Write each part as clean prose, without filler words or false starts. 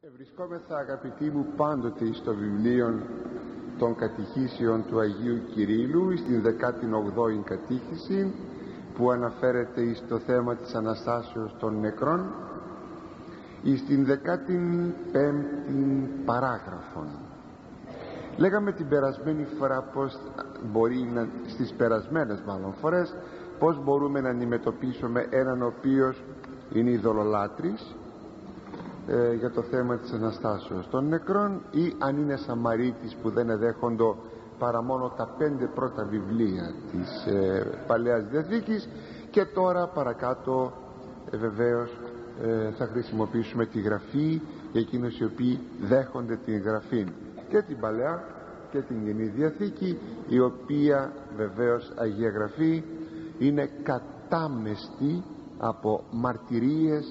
Βρισκόμεθα, αγαπητοί μου, πάντοτε στο βιβλίο των κατηχήσεων του Αγίου Κυρίλλου, στην 18η κατήχηση, που αναφέρεται στο θέμα της Αναστάσεως των νεκρών, στην 15η παράγραφον. Λέγαμε την περασμένη φορά πως στις περασμένες μάλλον φορές, πως μπορούμε να αντιμετωπίσουμε έναν ο οποίος είναι ειδωλολάτρης, για το θέμα της Αναστάσεως των νεκρών, ή αν είναι Σαμαρίτης που δεν εδέχοντο παρά μόνο τα 5 πρώτα βιβλία της Παλαιάς Διαθήκης, και τώρα παρακάτω βεβαίως θα χρησιμοποιήσουμε τη Γραφή για εκείνους οι οποίοι δέχονται την Γραφή, και την Παλαιά και την Καινή Διαθήκη, η οποία βεβαίως Αγία Γραφή είναι κατάμεστη από μαρτυρίες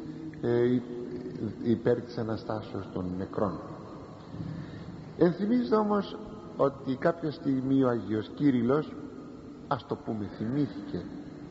υπέρ της Αναστάσεως των νεκρών. Ενθυμίζω όμως ότι κάποια στιγμή ο Άγιος Κύριλλος, ας το πούμε, θυμήθηκε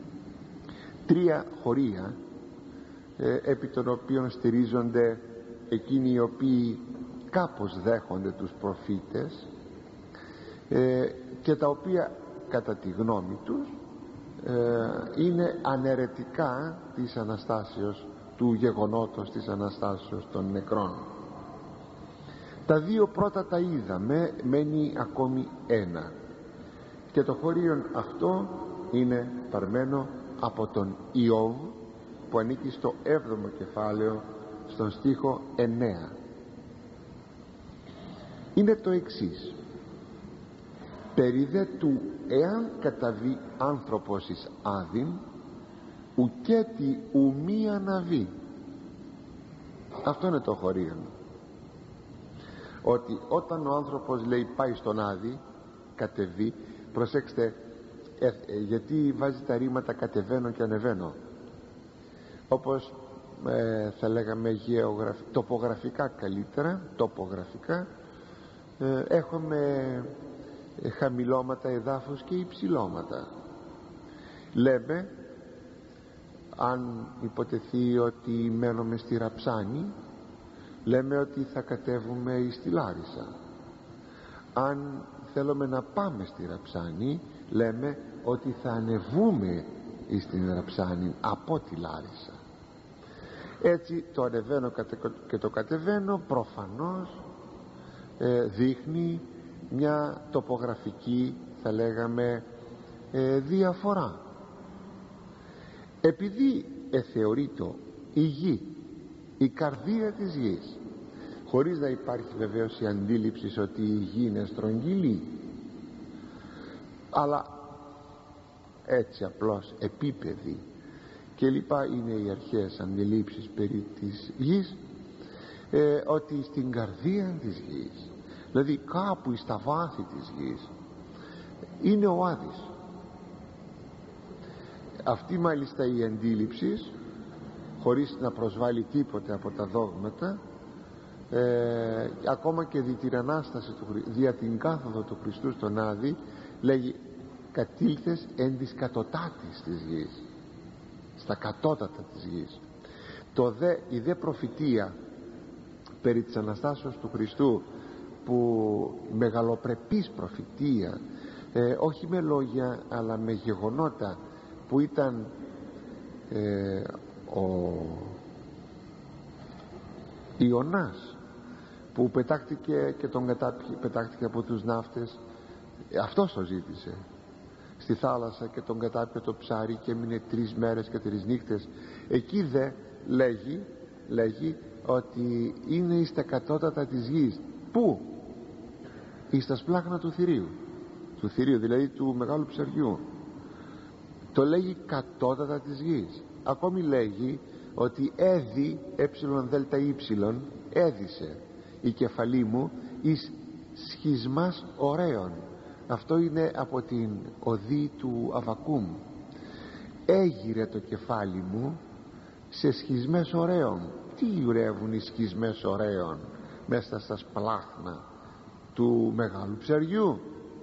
3 χωρία επί των οποίων στηρίζονται εκείνοι οι οποίοι κάπως δέχονται τους προφήτες, και τα οποία κατά τη γνώμη τους είναι αναιρετικά της Αναστάσεως, του γεγονότος της Αναστάσεως των νεκρών. Τα 2 πρώτα τα είδαμε, μένει ακόμη 1, και το χωρίον αυτό είναι παρμένο από τον Ιώβ, που ανήκει στο 7ο κεφάλαιο, στον στίχο 9. Είναι το εξής: περί δε του εάν καταβεί άνθρωπος εις άδειν, ουκέτι ουμή αναβεί. Αυτό είναι το χωρίον, ότι όταν ο άνθρωπος, λέει, πάει στον άδη, κατεβεί. Προσέξτε, γιατί βάζει τα ρήματα κατεβαίνω και ανεβαίνω, όπως θα λέγαμε τοπογραφικά καλύτερα, τοπογραφικά έχουμε χαμηλώματα εδάφους και υψηλώματα. Λέμε, αν υποτεθεί ότι μένουμε στη Ραψάνη, λέμε ότι θα κατέβουμε στη Λάρισα. Αν θέλουμε να πάμε στη Ραψάνη, λέμε ότι θα ανεβούμε στην Ραψάνη από τη Λάρισα. Έτσι το ανεβαίνω και το κατεβαίνω προφανώς δείχνει μια τοπογραφική, θα λέγαμε, διαφορά. Επειδή θεωρείται η γη, η καρδία της γης, χωρίς να υπάρχει βεβαίως η αντίληψη ότι η γη είναι στρογγυλή, αλλά έτσι απλώς επίπεδη και λοιπά είναι οι αρχαίες αντιλήψεις περί της γης, ότι στην καρδία της γης, δηλαδή κάπου στα βάθη της γης, είναι ο Άδης. Αυτή μάλιστα η αντίληψη, χωρίς να προσβάλλει τίποτε από τα δόγματα, ακόμα και δι' την Ανάσταση δια την κάθοδο του Χριστού στον Άδη, λέγει κατήλθες εν της κατωτάτης της γης, στα κατώτατα της γης. Η δε προφητεία περί της Αναστάσεως του Χριστού, που μεγαλοπρεπής προφητεία, όχι με λόγια αλλά με γεγονότα, που ήταν ο Ιωνάς, που πετάχτηκε και πετάχτηκε από τους ναύτες, αυτός το ζήτησε στη θάλασσα και τον κατάπιε το ψάρι και έμεινε 3 μέρες και 3 νύχτες. Εκεί δε λέγει ότι είναι εις τα κατώτατα της γης. Πού? Εις τα σπλάχνα του θηρίου, δηλαδή του μεγάλου ψαριού. Το λέγει κατώτατα της γης. Ακόμη λέγει ότι έδι έδισε η κεφαλή μου εις σχισμάς ωραίων. Αυτό είναι από την οδή του Αβακούμ. Έγειρε το κεφάλι μου σε σχισμές ωραίων. Τι ουρεύουν οι σχισμές ωραίων μέσα στα σπλάχνα του μεγάλου ψαριού?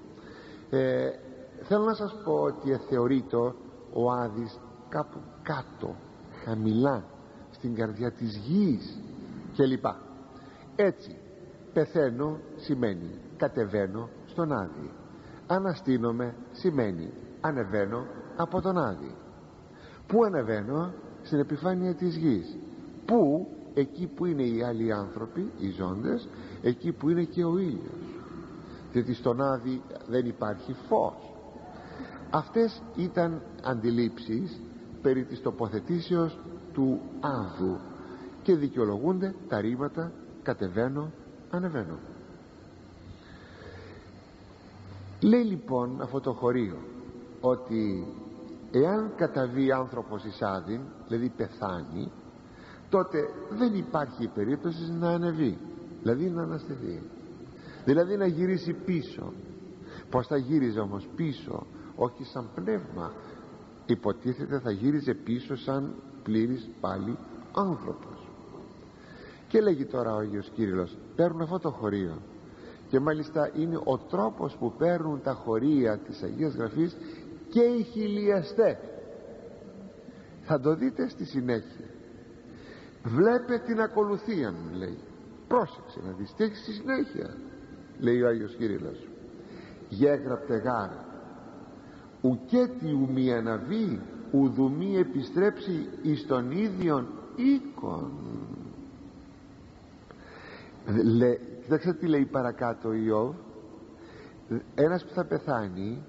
Θέλω να σας πω ότι θεωρείται ο Άδης κάπου κάτω, χαμηλά, στην καρδιά της γης κλπ. Έτσι, πεθαίνω σημαίνει κατεβαίνω στον Άδη, αναστήνομαι σημαίνει ανεβαίνω από τον Άδη. Πού ανεβαίνω? Στην επιφάνεια της γης. Πού? Εκεί που είναι οι άλλοι άνθρωποι, οι ζώντες, εκεί που είναι και ο ήλιος, διότι στον Άδη δεν υπάρχει φως. Αυτές ήταν αντιλήψεις περί της τοποθετήσεως του Άδου και δικαιολογούνται τα ρήματα κατεβαίνω, ανεβαίνω. Λέει λοιπόν αυτό το χωρίο ότι εάν καταβεί άνθρωπος εις Άδην, δηλαδή πεθάνει, τότε δεν υπάρχει περίπτωση να ανεβεί, δηλαδή να αναστηθεί, δηλαδή να γυρίσει πίσω. Πως θα γύριζε όμως πίσω? Όχι σαν πνεύμα, υποτίθεται θα γύριζε πίσω σαν πλήρης πάλι άνθρωπος. Και λέγει τώρα ο Άγιος Κύριλλος, παίρνουν αυτό το χωρίο, και μάλιστα είναι ο τρόπος που παίρνουν τα χωρία της Αγίας Γραφής και οι χιλιαστές. Θα το δείτε στη συνέχεια. Βλέπε την ακολουθία μου, λέει. Πρόσεξε να δεις τι έχει στη συνέχεια. Λέει ο Άγιος Κύριλλος, γέγραπτε γάρ ουκέτι ουμι αναβεί ουδουμί επιστρέψει εις τον ίδιον οίκον. Κοιτάξτε τι λέει παρακάτω ο Ιώβ. Ένας που θα πεθάνει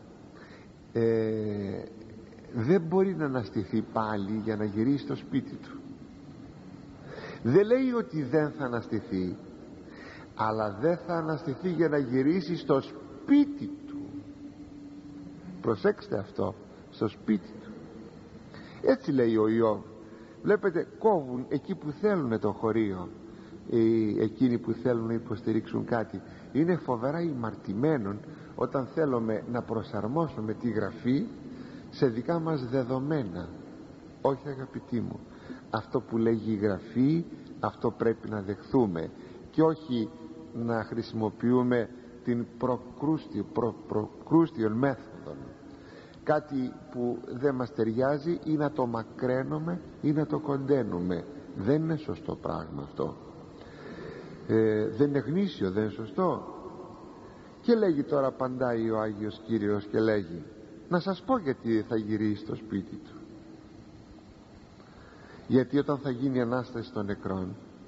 δεν μπορεί να αναστηθεί πάλι για να γυρίσει στο σπίτι του. Δεν λέει ότι δεν θα αναστηθεί, αλλά δεν θα αναστηθεί για να γυρίσει στο σπίτι του. Προσέξτε αυτό, στο σπίτι του. Έτσι λέει ο Ιώβ. Βλέπετε, κόβουν εκεί που θέλουν το χωρίο, εκείνοι που θέλουν να υποστηρίξουν κάτι. Είναι φοβερά ημαρτημένον όταν θέλουμε να προσαρμόσουμε τη Γραφή σε δικά μας δεδομένα. Όχι, αγαπητοί μου, αυτό που λέγει η Γραφή, αυτό πρέπει να δεχθούμε, και όχι να χρησιμοποιούμε την προκρούστιον μέθοδο, κάτι που δεν μας ταιριάζει, ή να το μακραίνουμε ή να το κοντένουμε. Δεν είναι σωστό πράγμα αυτό. Δεν είναι γνήσιο, δεν είναι σωστό. Και λέγει τώρα, απαντάει ο Άγιος Κύριος και λέγει, να σας πω γιατί θα γυρίσει στο σπίτι του. Γιατί όταν θα γίνει Ανάσταση των νεκρών,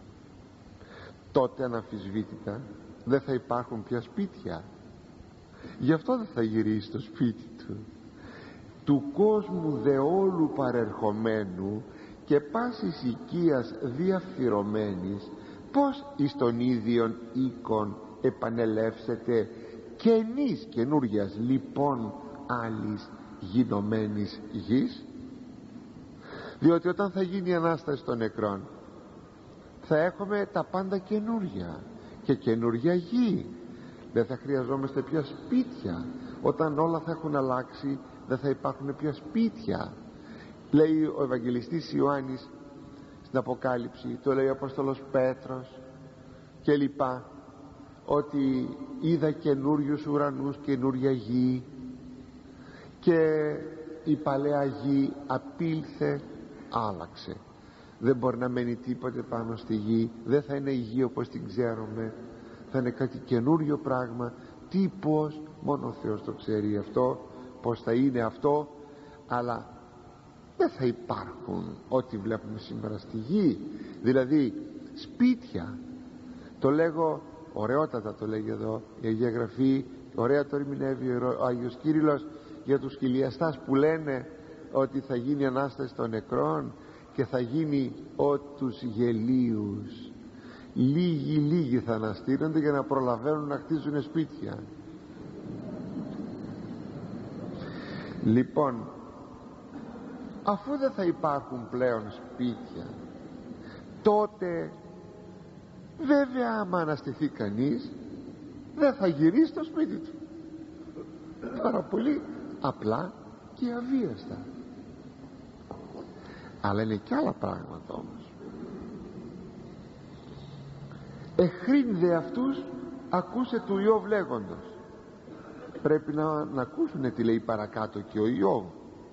τότε αναμφισβήτητα δεν θα υπάρχουν πια σπίτια. Γι' αυτό δεν θα γυρίσει στο σπίτι του. Του κόσμου δε όλου παρερχομένου και πάσης οικίας διαφυρωμένης, πως εις τον ίδιον οίκον επανελεύσετε καινής καινούριας λοιπόν άλλης γινωμένης γης. Διότι όταν θα γίνει η Ανάσταση των νεκρών, θα έχουμε τα πάντα καινούρια και καινούρια γη. Δεν θα χρειαζόμαστε πια σπίτια. Όταν όλα θα έχουν αλλάξει, δεν θα υπάρχουν πια σπίτια. Λέει ο Ευαγγελιστής Ιωάννης στην Αποκάλυψη, το λέει ο Απόστολος Πέτρος και λοιπά, ότι είδα καινούριους ουρανούς, καινούρια γη, και η παλαιά γη απήλθε, άλλαξε. Δεν μπορεί να μένει τίποτε πάνω στη γη. Δεν θα είναι η γη όπως την ξέρουμε, θα είναι κάτι καινούριο πράγμα. Τι, πώς, μόνο ο Θεός το ξέρει αυτό, πως θα είναι αυτό. Αλλά δεν θα υπάρχουν ό,τι βλέπουμε σήμερα στη γη, δηλαδή σπίτια. Το λέγω ωραιότατα, το λέγει εδώ η Αγία Γραφή, ωραία το ερμηνεύει ο Άγιος Κύριλλος για τους χιλιαστάς που λένε ότι θα γίνει Ανάσταση των νεκρών και θα γίνει τους γελίους. Λίγοι θα αναστήνονται για να προλαβαίνουν να χτίζουν σπίτια. Λοιπόν, αφού δεν θα υπάρχουν πλέον σπίτια, τότε βέβαια άμα αναστηθεί κανείς δεν θα γυρίσει στο σπίτι του. Πάρα πολύ απλά και αβίαστα. Αλλά είναι και άλλα πράγματα όμως. Εχρήν δε αυτούς ακούσε του Ιώβ λέγοντος. Πρέπει να ακούσουνε τι λέει παρακάτω και ο Ιώβ.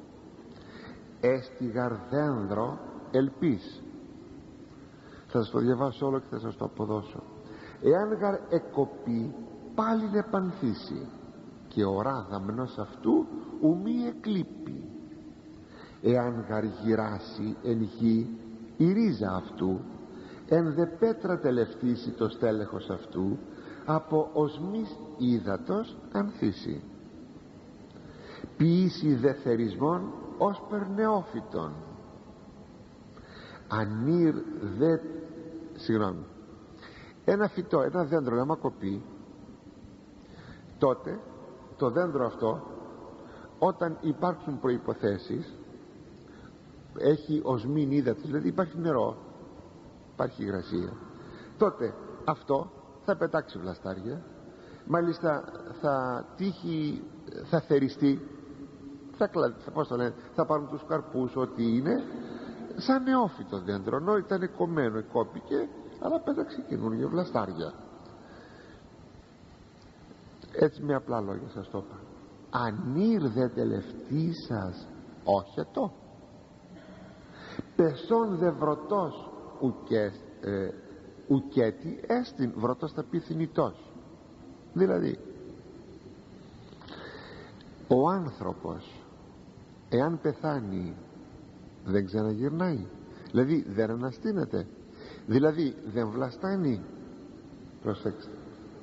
Έστι γαρδένδρο ελπίς. Θα σας το διαβάσω όλο και θα σας το αποδώσω. Εάν γαρ εκοπεί, πάλιν επανθήσει, και ο ράδαμνος αυτού ουμή εκλείπει. Εάν γαρ γυράσει εν γη, η ρίζα αυτού, εν δε πέτρα τελευτήσει το στέλεχος αυτού, από οσμής ύδατος ανθίσει. Ποιήσει δε θερισμόν ως περνεόφυτον. Ανήρ δε, ένα φυτό, ένα δέντρο άμα κοπεί, τότε το δέντρο αυτό, όταν υπάρξουν προϋποθέσεις, έχει οσμήν ύδατος, δηλαδή υπάρχει νερό, υπάρχει υγρασία, τότε αυτό θα πετάξει βλαστάρια, μάλιστα θα τύχει, θα θεριστεί, θα πάρουν τους καρπούς, ό,τι είναι, σαν νεόφυτο δέντρο, ενώ ήταν κομμένο, κόπηκε, αλλά πέταξε καινούργια βλαστάρια. Έτσι με απλά λόγια σας το είπα. Ανήρ δε τελευταία σας όχετο, πεσόν δε βρωτός ουκέτη έστιν, βρωτός θα πει θνητός. Δηλαδή ο άνθρωπος εάν πεθάνει δεν ξαναγυρνάει, δηλαδή δεν αναστείνεται, δηλαδή δεν βλαστάνει. Προσέξτε,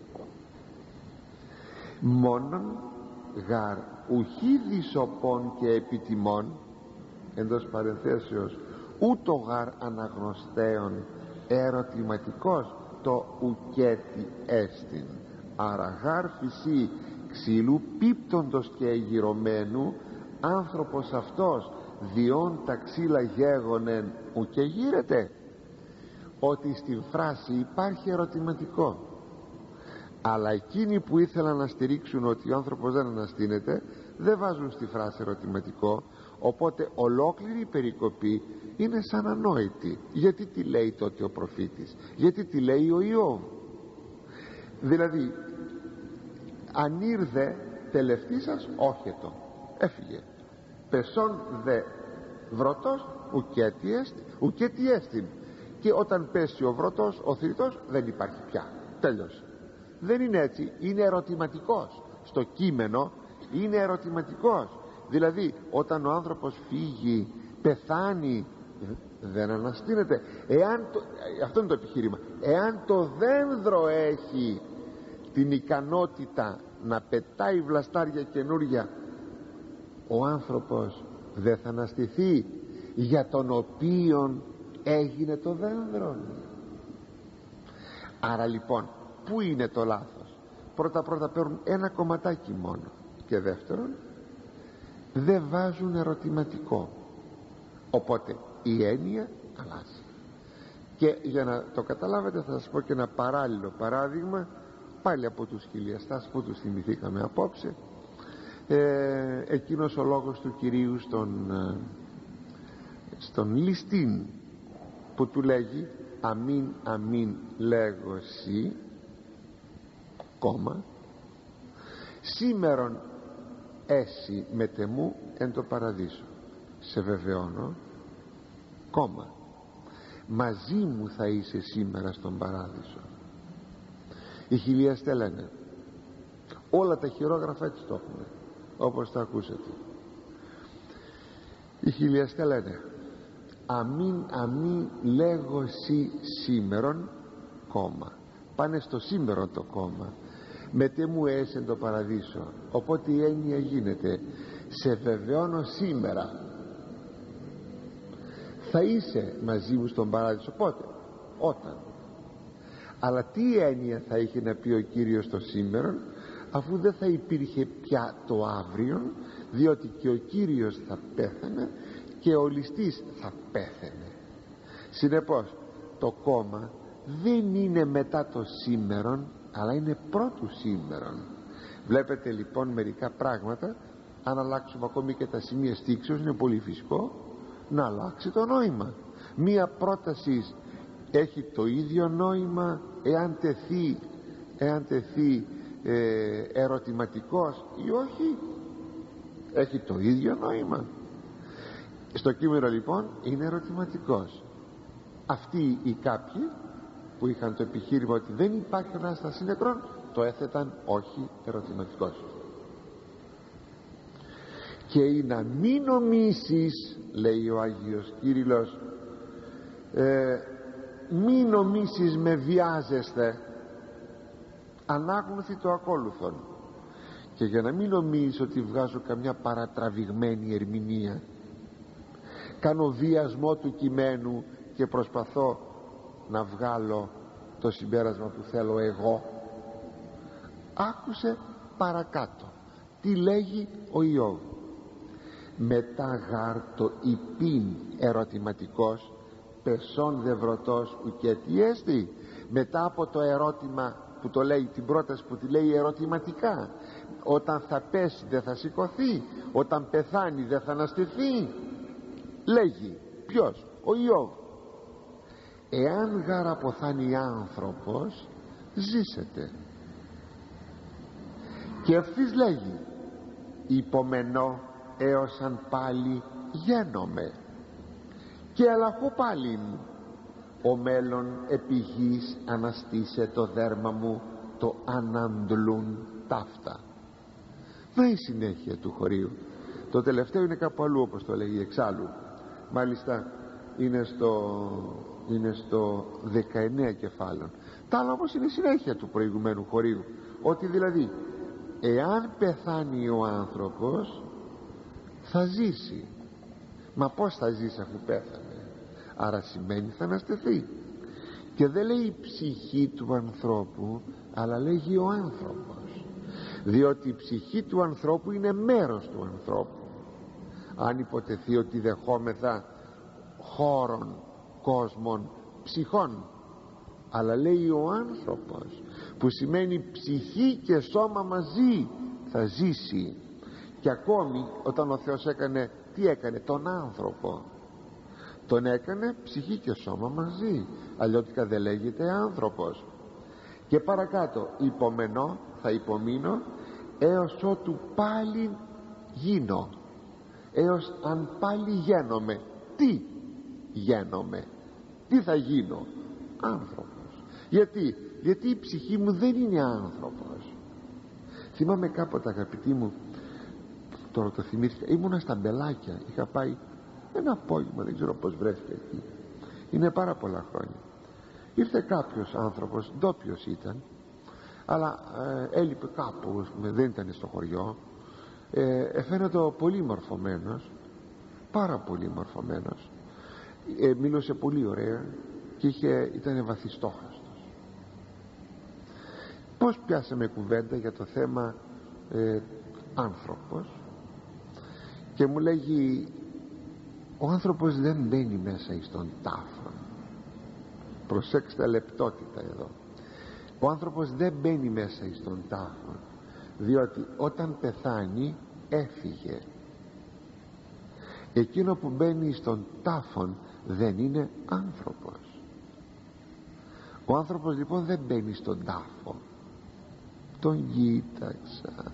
μόνον γαρ ουχή δισοπών και επιτιμών, εντός παρενθέσεως ούτω γαρ αναγνωστέων ερωτηματικός το ουκέτι έστιν. Άρα γαρ φυσί ξύλου πίπτοντος και εγυρωμένου, άνθρωπος αυτός διόν τα ξύλα γέγονεν ουκε γύρεται. Ότι στην φράση υπάρχει ερωτηματικό, αλλά εκείνοι που ήθελαν να στηρίξουν ότι ο άνθρωπος δεν αναστείνεται δεν βάζουν στη φράση ερωτηματικό, οπότε ολόκληρη η περικοπή είναι σαν ανόητη. Γιατί τι λέει τότε ο προφήτης, γιατί τι λέει ο Ιώβ? Δηλαδή ανήρ δε τελευταίσας όχετο, έφυγε, πεσόν δε βρωτός ουκέτι έστιν, και όταν πέσει ο βρωτός, ο θρητός, δεν υπάρχει πια, τέλειωσε. Δεν είναι έτσι, είναι ερωτηματικός. Στο κείμενο είναι ερωτηματικός. Δηλαδή όταν ο άνθρωπος φύγει, πεθάνει, δεν αναστείνεται. Αυτό είναι το επιχείρημα. Εάν το δένδρο έχει την ικανότητα να πετάει βλαστάρια καινούρια, ο άνθρωπος δεν θα αναστηθεί, για τον οποίον έγινε το δένδρο? Άρα λοιπόν πού είναι το λάθος? Πρώτα παίρνουν ένα κομματάκι μόνο, και δεύτερον δεν βάζουν ερωτηματικό, οπότε η έννοια αλλάζει. Και για να το καταλάβετε θα σας πω και ένα παράλληλο παράδειγμα, πάλι από τους χιλιαστάς που τους θυμηθήκαμε απόψε. Εκείνος ο λόγος του Κυρίου στον ληστήν, που του λέγει αμήν αμήν λέγω εσύ, κόμμα, σήμερον έσυ μετεμού εν το παραδείσο, σε βεβαιώνω, κόμμα, μαζί μου θα είσαι σήμερα στον παράδεισο. Οι χιλιαστές λένε, όλα τα χειρόγραφα έτσι το έχουν, όπως τα ακούσατε. Οι χιλιαστές λένε αμήν αμήν λέγω εσύ σήμερον, κόμμα, πάνε στο σήμερον το κόμμα, μετέ μου έσαι το παραδείσο, οπότε η έννοια γίνεται σε βεβαιώνω σήμερα θα είσαι μαζί μου στον παράδεισο. Πότε? Όταν. Αλλά τι έννοια θα είχε να πει ο Κύριος το σήμερον, αφού δεν θα υπήρχε πια το αύριο, διότι και ο Κύριος θα πέθανε και ο ληστής θα πέθανε. Συνεπώς το κόμμα δεν είναι μετά το σήμερον, αλλά είναι πρώτου σήμερον. Βλέπετε λοιπόν μερικά πράγματα, αν αλλάξουμε ακόμη και τα σημεία στίξεως, είναι πολύ φυσικό να αλλάξει το νόημα. Μία πρόταση έχει το ίδιο νόημα εάν τεθεί ερωτηματικός ή όχι, έχει το ίδιο νόημα. Στο κείμενο λοιπόν είναι ερωτηματικός. Αυτοί οι κάποιοι που είχαν το επιχείρημα ότι δεν υπάρχει Ανάσταση νεκρών, το έθεταν όχι ερωτηματικός. Και ή να μην νομίσεις, λέει ο Άγιος Κύριλλος, μην νομίσεις με βιάζεστε, ανάγνωθη το ακόλουθον. Και για να μην νομίζεις ότι βγάζω καμιά παρατραβηγμένη ερμηνεία, κάνω βιασμό του κειμένου και προσπαθώ να βγάλω το συμπέρασμα που θέλω εγώ, άκουσε παρακάτω τι λέγει ο Ιώβ. Μετά γάρ το υπήν ερωτηματικός, πεσόν δευρωτός ουκέτι έστι. Μετά από το ερώτημα που το λέει, την πρόταση που τη λέει ερωτηματικά, όταν θα πέσει δεν θα σηκωθεί, όταν πεθάνει δεν θα αναστηθεί, λέγει ποιος? Ο Ιώβ. Εάν γάρ αποθάνει άνθρωπος, ζήσετε. Και ευθύς λέγει, υπομενώ έως αν πάλι γένομαι, και ελαχώ πάλιν, ο μέλλον επί γης αναστήσε το δέρμα μου, το αναντλούν ταύτα. Να η συνέχεια του χωρίου. Το τελευταίο είναι κάπου αλλού, όπως το λέγει εξάλλου. Μάλιστα είναι στο 19 κεφάλαιο. Τα άλλα όμως είναι η συνέχεια του προηγουμένου χωρίου, ότι δηλαδή εάν πεθάνει ο άνθρωπος θα ζήσει. Μα πως θα ζήσει αφού πέθανε? Άρα σημαίνει θα αναστηθεί. Και δεν λέει η ψυχή του ανθρώπου, αλλά λέγει ο άνθρωπος, διότι η ψυχή του ανθρώπου είναι μέρος του ανθρώπου. Αν υποτεθεί ότι δεχόμεθα χώρων, κόσμων, ψυχών, αλλά λέει ο άνθρωπος, που σημαίνει ψυχή και σώμα μαζί θα ζήσει. Και ακόμη όταν ο Θεός έκανε, τι έκανε? Τον άνθρωπο τον έκανε ψυχή και σώμα μαζί, αλλιώτικα δεν λέγεται άνθρωπος. Και παρακάτω, υπομενώ, θα υπομείνω έως ότου πάλι γίνω, έως αν πάλι γένομαι. Τι γένομαι? Τι θα γίνω? Άνθρωπος. Γιατί η ψυχή μου δεν είναι άνθρωπος. Θυμάμαι κάποτε, αγαπητοί μου, τώρα το θυμήθηκα, ήμουνα στα Μπελάκια, είχα πάει ένα απόγευμα, δεν ξέρω πως βρέθηκα εκεί, είναι πάρα πολλά χρόνια. Ήρθε κάποιος άνθρωπος, ντόπιος ήταν, αλλά έλειπε κάπου, δεν ήταν στο χωριό, φαίνεται πολύ μορφωμένος, πάρα πολύ μορφωμένος, μίλωσε πολύ ωραία και ήταν βαθιστόχαστος. Πως πιάσαμε κουβέντα για το θέμα άνθρωπος, και μου λέγει, ο άνθρωπος δεν μπαίνει μέσα εις τον τάφο. Προσέξτε λεπτότητα εδώ. Ο άνθρωπος δεν μπαίνει μέσα εις τον τάφο, διότι όταν πεθάνει έφυγε. Εκείνο που μπαίνει στον τάφον δεν είναι άνθρωπος. Ο άνθρωπος λοιπόν δεν μπαίνει στον τάφο. Τον κοίταξα.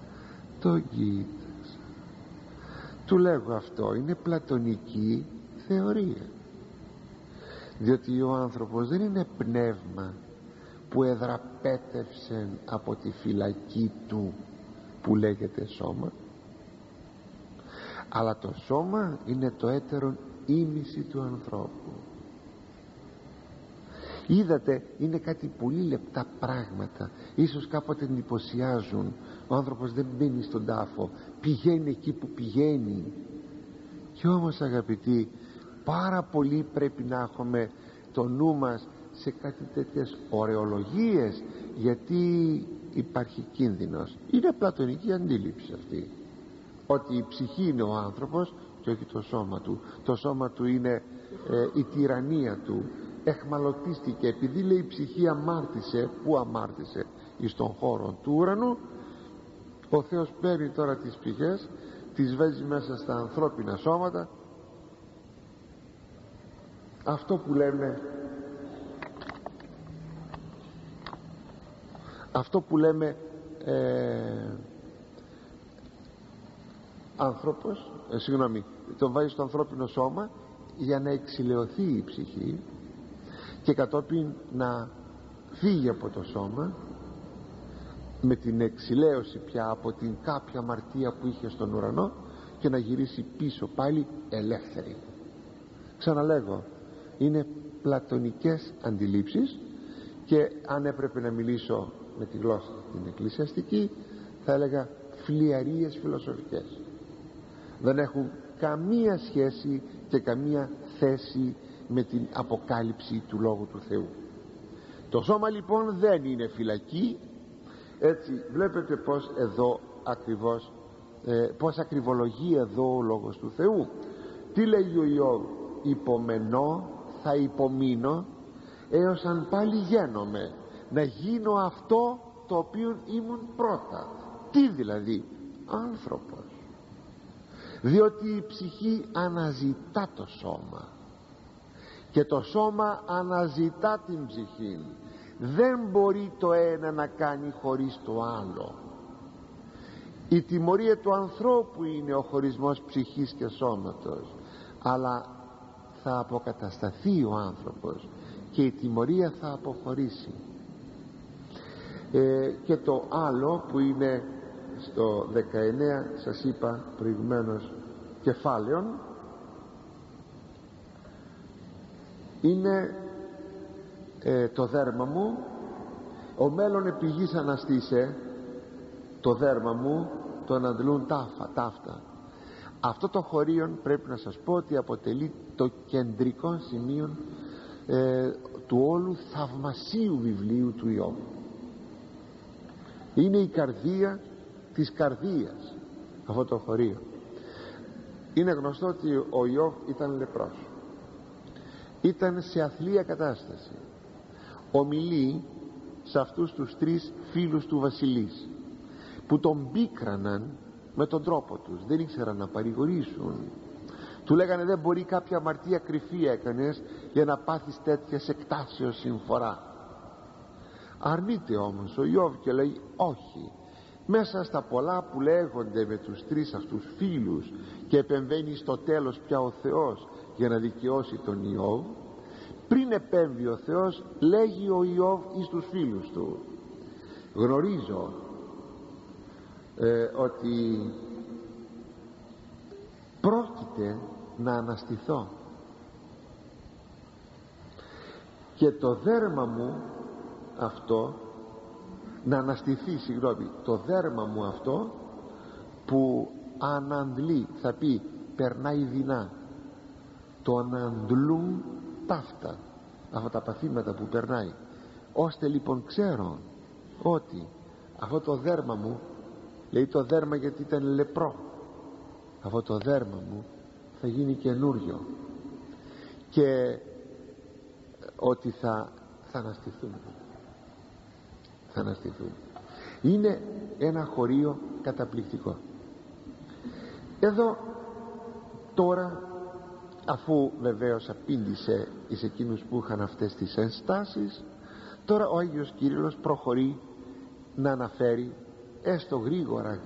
Του λέγω, αυτό είναι πλατωνική θεωρία, διότι ο άνθρωπος δεν είναι πνεύμα που εδραπέτευσε από τη φυλακή του που λέγεται σώμα, αλλά το σώμα είναι το έτερον ήμιση του ανθρώπου. Είδατε, είναι κάτι πολύ λεπτά πράγματα, ίσως κάποτε εντυπωσιάζουν. Ο άνθρωπος δεν μπαίνει στον τάφο, πηγαίνει εκεί που πηγαίνει. Και όμως, αγαπητοί, πάρα πολύ πρέπει να έχουμε το νου μας σε κάτι τέτοιες ωρεολογίες, γιατί υπάρχει κίνδυνος. Είναι πλατωνική αντίληψη αυτή, ότι η ψυχή είναι ο άνθρωπος και όχι το σώμα του. Το σώμα του είναι η τυραννία του. Εχμαλωτίστηκε, επειδή λέει η ψυχή αμάρτησε. Πού αμάρτησε? εις τον χώρο του ουρανού. Ο Θεός παίρνει τώρα τις ψυχές, τις βάζει μέσα στα ανθρώπινα σώματα. Αυτό που λέμε άνθρωπος, τον βάζει στο ανθρώπινο σώμα για να εξηλαιωθεί η ψυχή, και κατόπιν να φύγει από το σώμα με την εξηλαίωση πια από την κάποια αμαρτία που είχε στον ουρανό και να γυρίσει πίσω πάλι ελεύθερη. Ξαναλέγω, είναι πλατωνικές αντιλήψεις και αν έπρεπε να μιλήσω με τη γλώσσα την εκκλησιαστική θα έλεγα φλιαρίες φιλοσοφικές. Δεν έχουν καμία σχέση και καμία θέση με την αποκάλυψη του Λόγου του Θεού. Το σώμα λοιπόν δεν είναι φυλακή. Έτσι βλέπετε πως εδώ ακριβώς πως ακριβολογεί εδώ ο Λόγος του Θεού. Τι λέει ο Ιώβ? Υπομενώ, θα υπομείνω έως αν πάλι γένομαι, να γίνω αυτό το οποίο ήμουν πρώτα. Τι δηλαδή? Άνθρωπος. Διότι η ψυχή αναζητά το σώμα και το σώμα αναζητά την ψυχή. Δεν μπορεί το ένα να κάνει χωρίς το άλλο. Η τιμωρία του ανθρώπου είναι ο χωρισμός ψυχής και σώματος, αλλά θα αποκατασταθεί ο άνθρωπος και η τιμωρία θα αποχωρήσει. Και το άλλο που είναι στο 19, σας είπα προηγουμένως, κεφάλαιον, είναι το δέρμα μου, ο μέλλον επιγής αναστήσε, το δέρμα μου το αναντλούν ταύτα. Αυτό το χωρίον πρέπει να σας πω ότι αποτελεί το κεντρικό σημείο του όλου θαυμασίου βιβλίου του Ιώβ. Είναι η καρδία της καρδίας αυτό το χωρίο. Είναι γνωστό ότι ο Ιώβ ήταν λεπρός, ήταν σε αθλία κατάσταση. Ομιλεί σε αυτούς τους τρεις φίλους του βασιλείς που τον πίκραναν με τον τρόπο τους, δεν ήξεραν να παρηγορήσουν. Του λέγανε δεν μπορεί κάποια αμαρτία κρυφή έκανες για να πάθεις τέτοια εκτάσεως συμφορά. Αρνείται όμως ο Ιώβ και λέει όχι. Μέσα στα πολλά που λέγονται με τους τρεις αυτούς φίλους και επεμβαίνει στο τέλος πια ο Θεός για να δικαιώσει τον Ιώβ, πριν επέμβει ο Θεός λέγει ο Ιώβ εις τους φίλους του, γνωρίζω ότι πρόκειται να αναστηθώ και το δέρμα μου αυτό να αναστηθεί, το δέρμα μου αυτό που αναντλεί, θα πει περνάει δεινά, το αναντλούν ταύτα, αυτά τα παθήματα που περνάει, ώστε λοιπόν ξέρω ότι αυτό το δέρμα μου, λέει το δέρμα γιατί ήταν λεπρό, αυτό το δέρμα μου θα γίνει καινούριο και ότι θα αναστηθούν. Θα αναστηθούν. Είναι ένα χωρίο καταπληκτικό. Εδώ τώρα, αφού βεβαίως απήντησε εις εκείνους που είχαν αυτές τις ενστάσεις, τώρα ο Άγιος Κύριλλος προχωρεί να αναφέρει έστω γρήγορα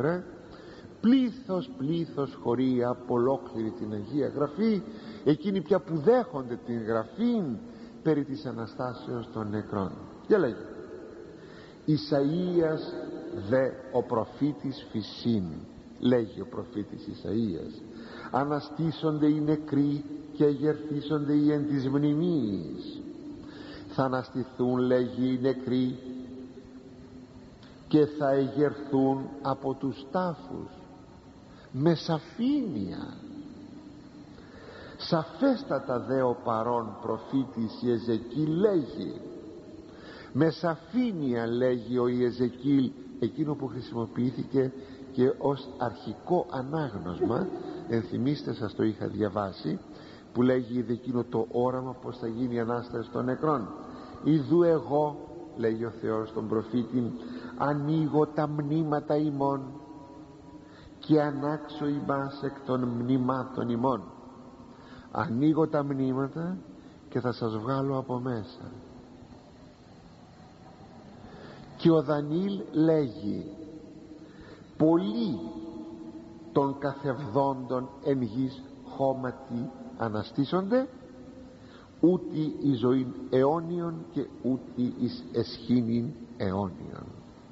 πλήθος χωρία από ολόκληρη την Αγία Γραφή, εκείνοι πια που δέχονται την Γραφή περί της Αναστάσεως των νεκρών. Και λέγει Ισαΐας δε ο προφήτης φυσίν, λέγει ο προφήτης Ισαΐας, αναστήσονται οι νεκροί και αγερθήσονται οι εν της μνημής. Θα αναστηθούν, λέγει, οι νεκροί και θα εγερθούν από τους τάφους με σαφήνεια. Σαφέστατα δε ο παρών προφήτης Ιεζεκίλ λέγει, με σαφήνεια λέγει ο Ιεζεκίλ, εκείνο που χρησιμοποιήθηκε και ως αρχικό ανάγνωσμα. Ενθυμίστε, σας το είχα διαβάσει, που λέγει είδε εκείνο το όραμα πως θα γίνει η Ανάσταση των νεκρών. Ιδού εγώ, λέγει ο Θεός στον προφήτη, ανοίγω τα μνήματα ημών και ανάξω ημάς εκ των μνημάτων ημών. Ανοίγω τα μνήματα και θα σας βγάλω από μέσα. Και ο Δανιήλ λέγει, πολλοί των καθευδόντων εν γης χώματι αναστήσονται, ούτι η ζωή αιώνιον και ούτι εις εσχήνην αιώνιον.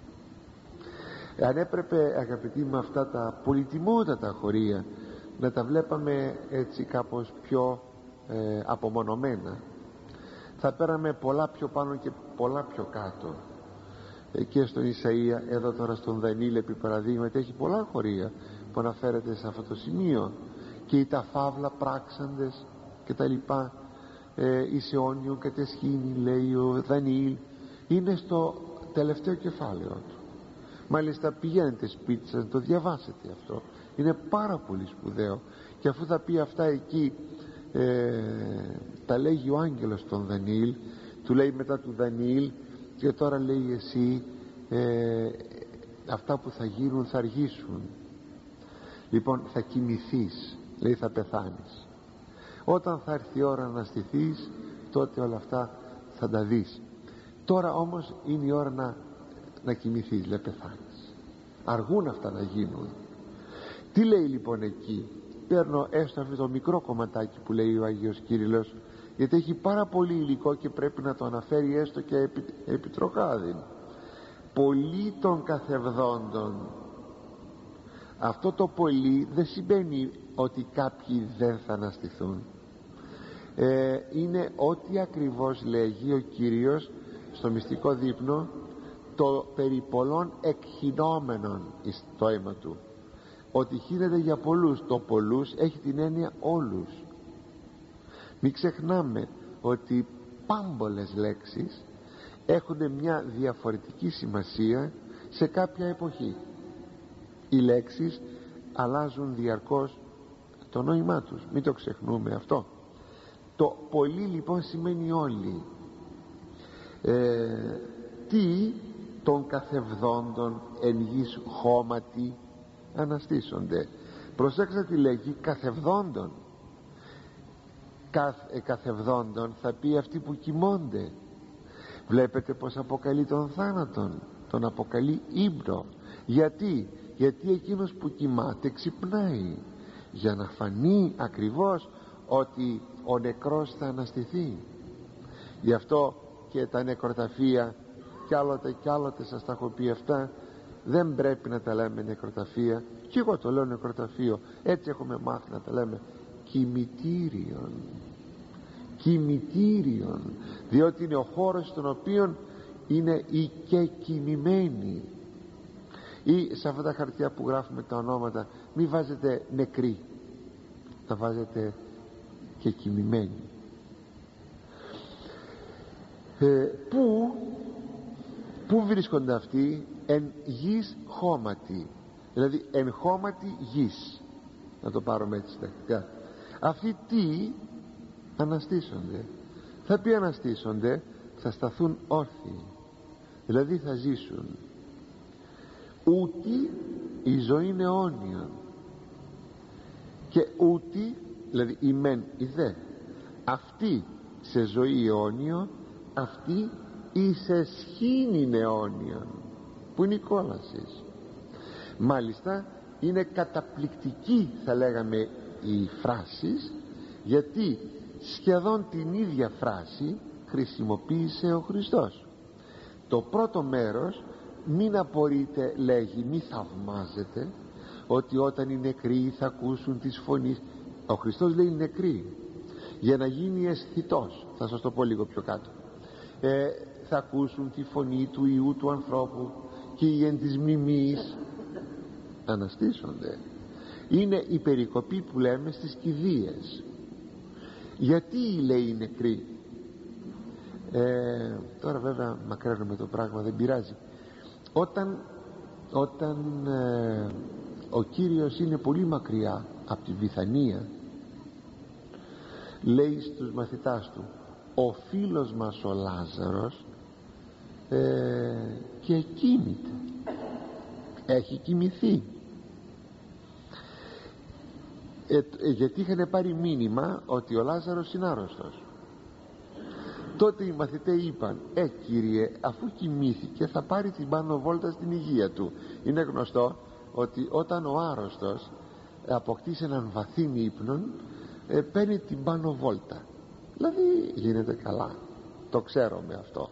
Αν έπρεπε, αγαπητοί μου, αυτά τα πολυτιμότατα χωρία να τα βλέπαμε έτσι κάπως πιο απομονωμένα, θα πέραμε πολλά πιο πάνω και πολλά πιο κάτω. Και στον Ισαΐα, εδώ τώρα στον Δανίλ επί παραδείγματι, έχει πολλά χωρία που αναφέρεται σε αυτό το σημείο, και οι τα φαύλα πράξαντες και τα λοιπά, εις αιώνιον κατεσχήνει, λέει ο Δανίλ, είναι στο τελευταίο κεφάλαιο του. Μάλιστα πηγαίνετε σπίτι σας να το διαβάσετε αυτό, είναι πάρα πολύ σπουδαίο. Και αφού θα πει αυτά εκεί, τα λέγει ο άγγελος τον Δανίλ, του λέει μετά του Δανίλ, και τώρα λέει εσύ, αυτά που θα γίνουν θα αργήσουν. Λοιπόν, θα κοιμηθείς, λέει, θα πεθάνεις. Όταν θα έρθει η ώρα να στηθείς, τότε όλα αυτά θα τα δεις. Τώρα όμως είναι η ώρα να κοιμηθείς, λέει, πεθάνεις. Αργούν αυτά να γίνουν. Τι λέει λοιπόν εκεί? Παίρνω έστω αυτό το μικρό κομματάκι που λέει ο Άγιος Κύριλλος, γιατί έχει πάρα πολύ υλικό και πρέπει να το αναφέρει έστω και επιτροχάδιν. Πολλοί των καθευδόντων. Αυτό το πολύ δεν σημαίνει ότι κάποιοι δεν θα αναστηθούν. Είναι ό,τι ακριβώς λέγει ο Κύριος στο μυστικό δείπνο, το περί πολλών εκχυνόμενων εις το αίμα του, ότι χύνεται για πολλούς. Το πολλούς έχει την έννοια όλους. Μην ξεχνάμε ότι πάμπολες λέξεις έχουν μια διαφορετική σημασία σε κάποια εποχή. Οι λέξεις αλλάζουν διαρκώς το νόημά τους, μην το ξεχνούμε αυτό. Το πολύ λοιπόν σημαίνει όλοι. Τι των καθευδόντων εν γης χώματι αναστήσονται. Προσέξτε τι λέγει, καθευδόντων. Καθευδόντων θα πει αυτοί που κοιμώνται. Βλέπετε πως αποκαλεί τον θάνατον, τον αποκαλεί ύπνο. Γιατί εκείνος που κοιμάται ξυπνάει, για να φανεί ακριβώς ότι ο νεκρός θα αναστηθεί. Γι' αυτό και τα νεκροταφεία, κι άλλοτε σας τα έχω πει αυτά, δεν πρέπει να τα λέμε νεκροταφεία, και εγώ το λέω νεκροταφείο, έτσι έχουμε μάθει να τα λέμε κημητήριον, διότι είναι ο χώρος στον οποίο είναι οι και κοιμημένοι. Ή σε αυτά τα χαρτιά που γράφουμε τα ονόματα, μη βάζετε νεκροί, τα βάζετε και κοιμημένοι. Πού βρίσκονται αυτοί? Εν γης χώματι, δηλαδή εν χώματι γης, να το πάρουμε έτσι τακτικά. Αυτοί τι? Αναστήσονται. Θα πει αναστήσονται, θα σταθούν όρθιοι, δηλαδή θα ζήσουν. Ούτι η ζωή είναι αιώνια, και ούτι, δηλαδή η μεν η δε, αυτή σε ζωή αιώνιο, αυτή εις εσχήνην αιώνιον, που είναι η κόλαση. Μάλιστα είναι καταπληκτική, θα λέγαμε, η φράση, γιατί σχεδόν την ίδια φράση χρησιμοποίησε ο Χριστός. Το πρώτο μέρος, μην απορείτε, λέγει, μη θαυμάζετε ότι όταν οι νεκροί θα ακούσουν τις φωνής. Ο Χριστός λέει νεκροί, για να γίνει αισθητός. Θα σας το πω λίγο πιο κάτω. Θα ακούσουν τη φωνή του Υιού του ανθρώπου, και οι εν της μνημής αναστήσονται. Είναι η περικοπή που λέμε στις κηδείες. Γιατί λέει οι νεκροί? Τώρα βέβαια μακραίνουμε το πράγμα, δεν πειράζει. Όταν ο Κύριος είναι πολύ μακριά από τη Βιθανία, λέει στους μαθητάς του, ο φίλος μας ο Λάζαρος και κοιμείται, έχει κοιμηθεί. Γιατί είχαν πάρει μήνυμα ότι ο Λάζαρος είναι άρρωστος. Τότε οι μαθητές είπαν, Κύριε, αφού κοιμήθηκε θα πάρει την πάνω βόλτα στην υγεία του. Είναι γνωστό ότι όταν ο άρρωστος αποκτήσει έναν βαθύν ύπνον, παίρνει την πάνω βόλτα. δηλαδή γίνεται καλά, το ξέρουμε αυτό.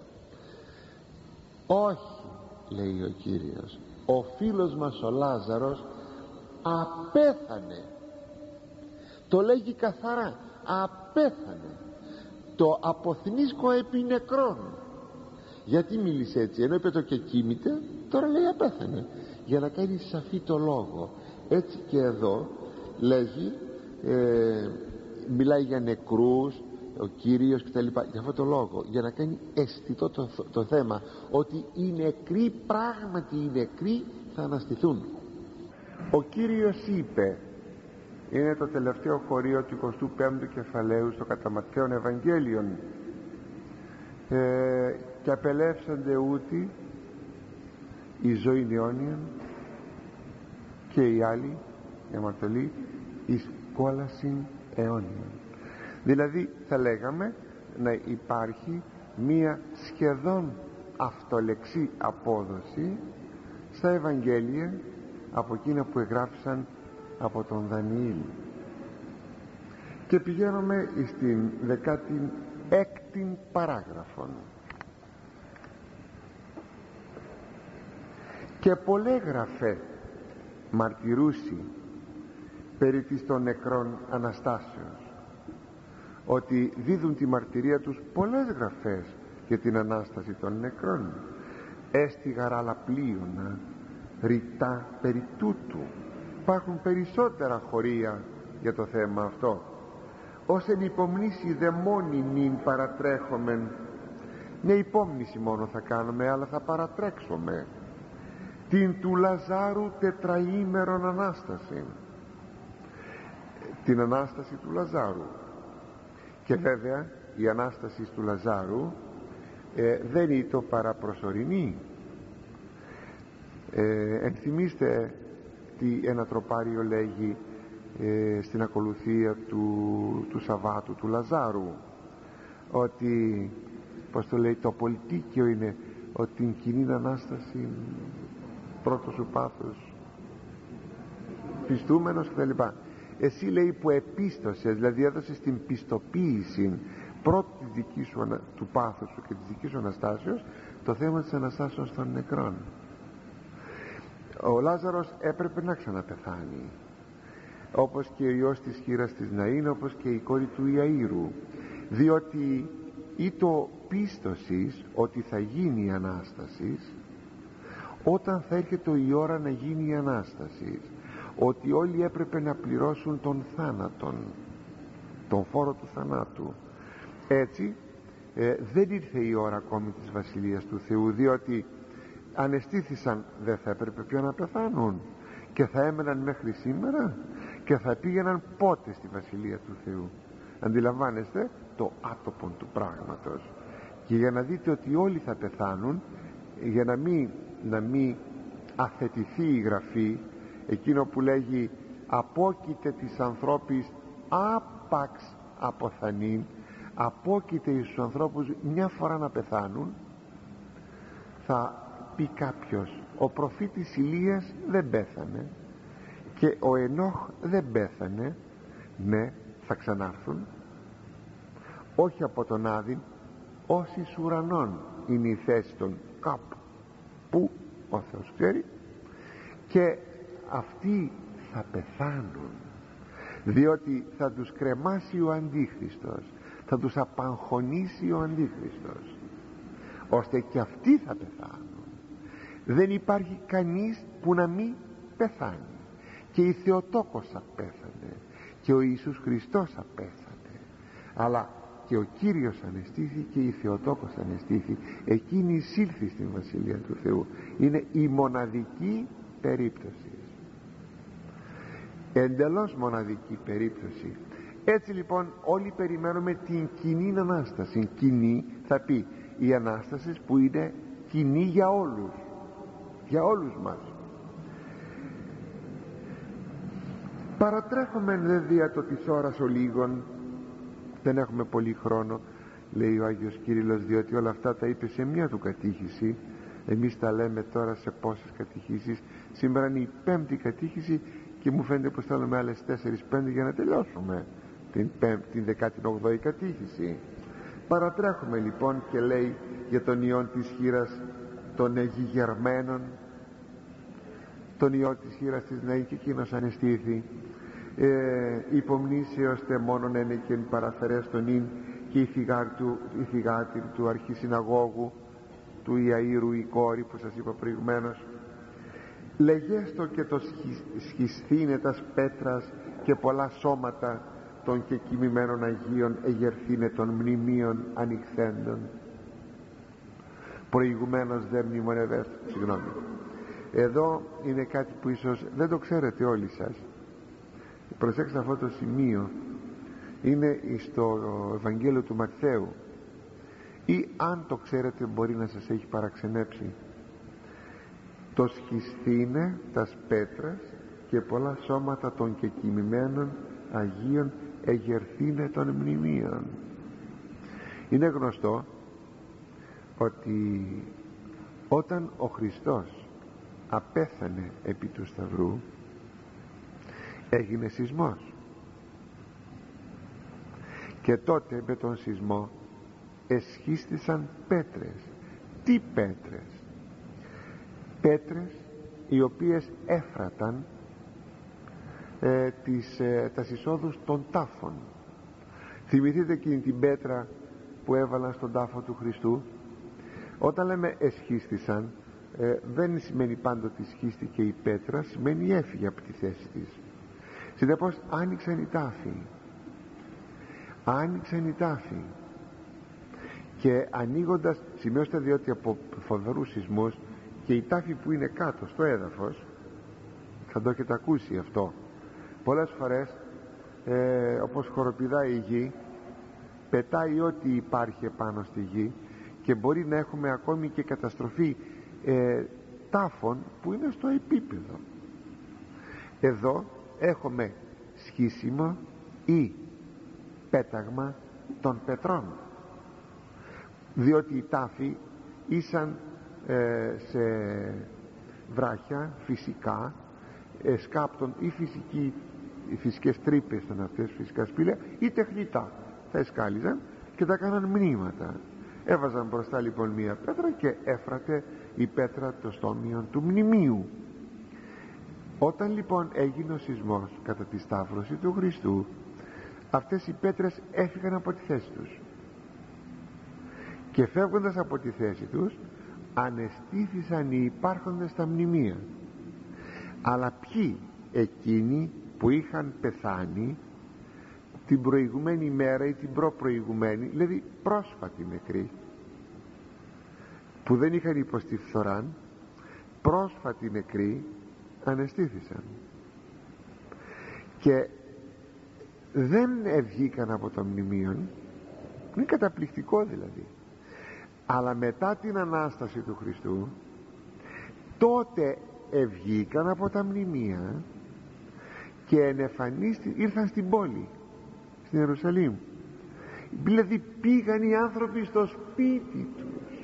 Όχι, λέει ο Κύριος, ο φίλος μας ο Λάζαρος απέθανε, το λέγει καθαρά, απέθανε, το αποθνίσκω επί νεκρών. Γιατί μίλησε έτσι? Ενώ είπε το και κοίμηται, τώρα λέει απέθανε, για να κάνει σαφή το λόγο. Έτσι και εδώ λέγει, μιλάει για νεκρούς ο Κύριος κτλ, για αυτό το λόγο, για να κάνει αισθητό το θέμα, ότι οι νεκροί, πράγματι οι νεκροί θα αναστηθούν. Ο Κύριος είπε, είναι το τελευταίο χωρίο του 25ου κεφαλαίου στο κατά Ματθαίον Ευαγγέλιον, και απελεύσανται ούτι η ζωή αιώνια και οι άλλοι, η αμαρτωλοί, εις κόλασιν αιώνια. Δηλαδή θα λέγαμε να υπάρχει μία σχεδόν αυτολεξή απόδοση στα Ευαγγέλια από εκείνα που εγγράφησαν από τον Δανιήλ. Και πηγαίνουμε στην 16η παράγραφον. Και πολλέ γραφέ μαρτυρούσι περί της των νεκρών Αναστάσεως, ότι δίδουν τη μαρτυρία τους πολλές γραφές για την Ανάσταση των νεκρών. Έστι γαράλα πλείωνα ρητά περί τούτου. Υπάρχουν περισσότερα χωρία για το θέμα αυτό. Ως εν υπομνήσει δε μόνη νυν παρατρέχομεν. Μια υπόμνηση μόνο θα κάνουμε, αλλά θα παρατρέξουμε την του Λαζάρου τετραήμερον Ανάσταση, την Ανάσταση του Λαζάρου. Και βέβαια η Ανάσταση του Λαζάρου δεν είναι το παραπροσωρινή. Ενθυμίστε τι ένα τροπάριο λέγει στην ακολουθία του Σαββάτου του Λαζάρου, ότι, πως το λέει, το πολιτίκιο είναι ότι την κοινή Ανάσταση πρώτο σου πάθος πιστούμενος κτλ. Εσύ, λέει, που επίστωσες, δηλαδή έδωσες την πιστοποίηση πρώτη της δικής σου, του πάθους σου και της δικής σου Αναστάσεως, το θέμα της Αναστάσεως των νεκρών. Ο Λάζαρος έπρεπε να ξαναπεθάνει, όπως και ο ιός της χήρας της Ναΐν, όπως και η κόρη του Ιαΐρου, διότι ή το πίστοσης ότι θα γίνει η Ανάσταση, όταν θα έρχεται η ώρα να γίνει η Ανάσταση, ότι όλοι έπρεπε να πληρώσουν τον θάνατον, τον φόρο του θανάτου. Έτσι δεν ήρθε η ώρα ακόμη της Βασιλείας του Θεού, διότι ανεστήθησαν, δεν θα έπρεπε πια να πεθάνουν και θα έμεναν μέχρι σήμερα και θα πήγαιναν πότε στη Βασιλεία του Θεού? Αντιλαμβάνεστε το άτοπον του πράγματος. Και για να δείτε ότι όλοι θα πεθάνουν, για να μην αθετηθεί η Γραφή, εκείνο που λέγει απόκειται της ανθρώπης άπαξ αποθανήν, απόκειται στους ανθρώπους μια φορά να πεθάνουν, θα πει κάποιος, ο προφήτης Ηλίας δεν πέθανε και ο Ενώχ δεν πέθανε. Ναι, θα ξανάρθουν, όχι από τον Άδη, ως εις ουρανών είναι η θέση των κάπου που ο Θεός ξέρει, και αυτοί θα πεθάνουν, διότι θα τους κρεμάσει ο Αντίχριστος, θα τους απαγχωνίσει ο Αντίχριστος, ώστε και αυτοί θα πεθάνουν. Δεν υπάρχει κανείς που να μην πεθάνει. Και η Θεοτόκος απέθανε και ο Ιησούς Χριστός απέθανε, αλλά και ο Κύριος ανεστήθη και η Θεοτόκος ανεστήθη. Εκείνη εισήλθη στην Βασιλεία του Θεού. Είναι η μοναδική περίπτωση, εντελώς μοναδική περίπτωση. Έτσι λοιπόν όλοι περιμένουμε την κοινή Ανάσταση. Κοινή θα πει η Ανάσταση που είναι κοινή για όλους, για όλους μας. Παρατρέχουμε δε δια το της ώρας ολίγων, δεν έχουμε πολύ χρόνο, λέει ο Άγιος Κύριλλος, διότι όλα αυτά τα είπε σε μία του κατήχηση. Εμείς τα λέμε τώρα σε πόσες κατηχήσεις? Σήμερα είναι η 5η κατήχηση και μου φαίνεται πως θέλουμε άλλες 4-5 για να τελειώσουμε την 18η κατήχηση. Παρατρέχουμε λοιπόν και λέει για τον ιόν της χήρας των εγγυγερμένων, τον ιό της χήρας της νέη, και εκείνος ανεστήθη, υπομνήσεως τε μόνον ένεκεν παραφερές τον ίν, και η θυγάτηρ του αρχισυναγώγου του Ιαΐρου η κόρη που σας είπα προηγουμένως. Λεγέστο και το σχισθήνετας πέτρας και πολλά σώματα των κεκοιμημένων Αγίων εγερθήνε των μνημείων ανοιχθέντων. Προηγουμένως δεν μνημονευέστε, συγγνώμη. Εδώ είναι κάτι που ίσως δεν το ξέρετε όλοι σας. Προσέξτε αυτό το σημείο. Είναι στο Ευαγγέλιο του Ματθαίου, ή αν το ξέρετε μπορεί να σας έχει παραξενέψει. Το σχισθήνε τας πέτρας και πολλά σώματα των κεκοιμημένων Αγίων εγερθήνε των μνημείων. Είναι γνωστό ότι όταν ο Χριστός απέθανε επί του Σταυρού έγινε σεισμός, και τότε με τον σεισμό εσχίστησαν πέτρες. Τι πέτρες? Πέτρες οι οποίες έφραταν τας εισόδους των τάφων. Θυμηθείτε εκείνη την πέτρα που έβαλαν στον τάφο του Χριστού. Όταν λέμε εσχίστησαν, δεν σημαίνει πάντοτε σχίστηκε η πέτρα, σημαίνει έφυγε από τη θέση της. Συνεπώς άνοιξαν οι τάφοι, και ανοίγοντας, σημειώστε, διότι από φοβερούς σεισμούς και οι τάφοι που είναι κάτω στο έδαφος, θα το έχετε ακούσει αυτό πολλές φορές, όπως χοροπηδάει η γη, πετάει ό,τι υπάρχει επάνω στη γη, και μπορεί να έχουμε ακόμη και καταστροφή τάφων που είναι στο επίπεδο. Εδώ έχουμε σχίσιμο ή πέταγμα των πετρών, διότι οι τάφοι ήσαν σε βράχια φυσικά, σκάπτων ή φυσικές τρύπες ήταν αυτές, φυσικά σπήλαια, ή τεχνητά τα εσκάλιζαν και τα κάναν μνήματα. Έβαζαν μπροστά λοιπόν μία πέτρα και έφρατε η πέτρα το στόμιον του μνημείου. Όταν λοιπόν έγινε ο σεισμός κατά τη σταύρωση του Χριστού, αυτές οι πέτρες έφυγαν από τη θέση τους, και φεύγοντας από τη θέση τους ανεστήθησαν οι υπάρχοντες στα μνημεία. Αλλά ποιοι? Εκείνοι που είχαν πεθάνει την προηγουμένη μέρα ή την προπροηγουμένη, δηλαδή πρόσφατη νεκροί, που δεν είχαν υποστεί φθοράν, πρόσφατοι νεκροί ανεστήθησαν και δεν βγήκαν από το μνημείο. Είναι καταπληκτικό δηλαδή. Αλλά μετά την Ανάσταση του Χριστού, τότε βγήκαν από τα μνημεία και ήρθαν στην πόλη, στην Ιερουσαλήμ. Δηλαδή πήγαν οι άνθρωποι στο σπίτι τους,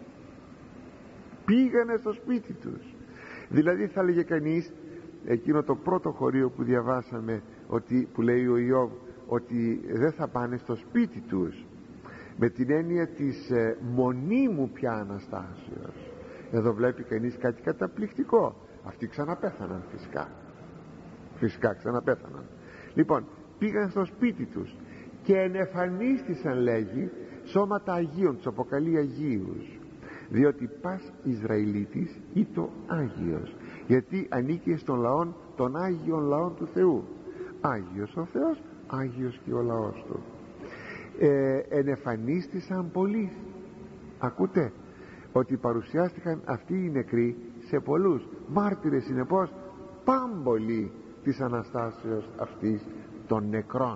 πήγανε στο σπίτι τους. Δηλαδή θα λέγε κανείς, εκείνο το πρώτο χωρίο που διαβάσαμε, που λέει ο Ιώβ, ότι δεν θα πάνε στο σπίτι τους, με την έννοια της μονίμου πια Αναστάσεως. Εδώ βλέπει κανείς κάτι καταπληκτικό. Αυτοί ξαναπέθαναν φυσικά ξαναπέθαναν. Λοιπόν, πήγαν στο σπίτι τους και ενεφανίστησαν, λέγει, σώματα Αγίων, τους αποκαλεί Αγίους, διότι πας Ισραηλίτης ή το Άγιος, γιατί ανήκει στον λαόν, των Άγιων λαών του Θεού. Άγιος ο Θεός, Άγιος και ο λαός του. Ενεφανίστησαν πολλοί. Ακούτε ότι παρουσιάστηκαν αυτοί οι νεκροί σε πολλούς μάρτυρες, συνεπώς πάμπολοι της Αναστάσεως αυτής των νεκρών.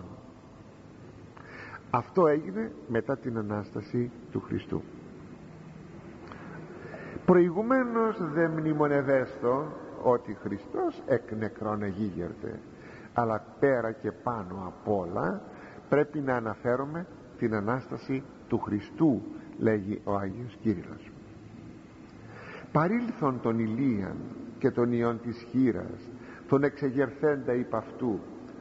Αυτό έγινε μετά την Ανάσταση του Χριστού. Προηγουμένως δεν μνημονευέστο ότι Χριστός εκ νεκρών εγίγερται, αλλά πέρα και πάνω απ' όλα πρέπει να αναφέρουμε την Ανάσταση του Χριστού, λέγει ο Άγιος Κύριλλος. Παρήλθον τον Ηλίαν και τον ιόν της χήρας, τον εξεγερθέντα υπ' αυτού,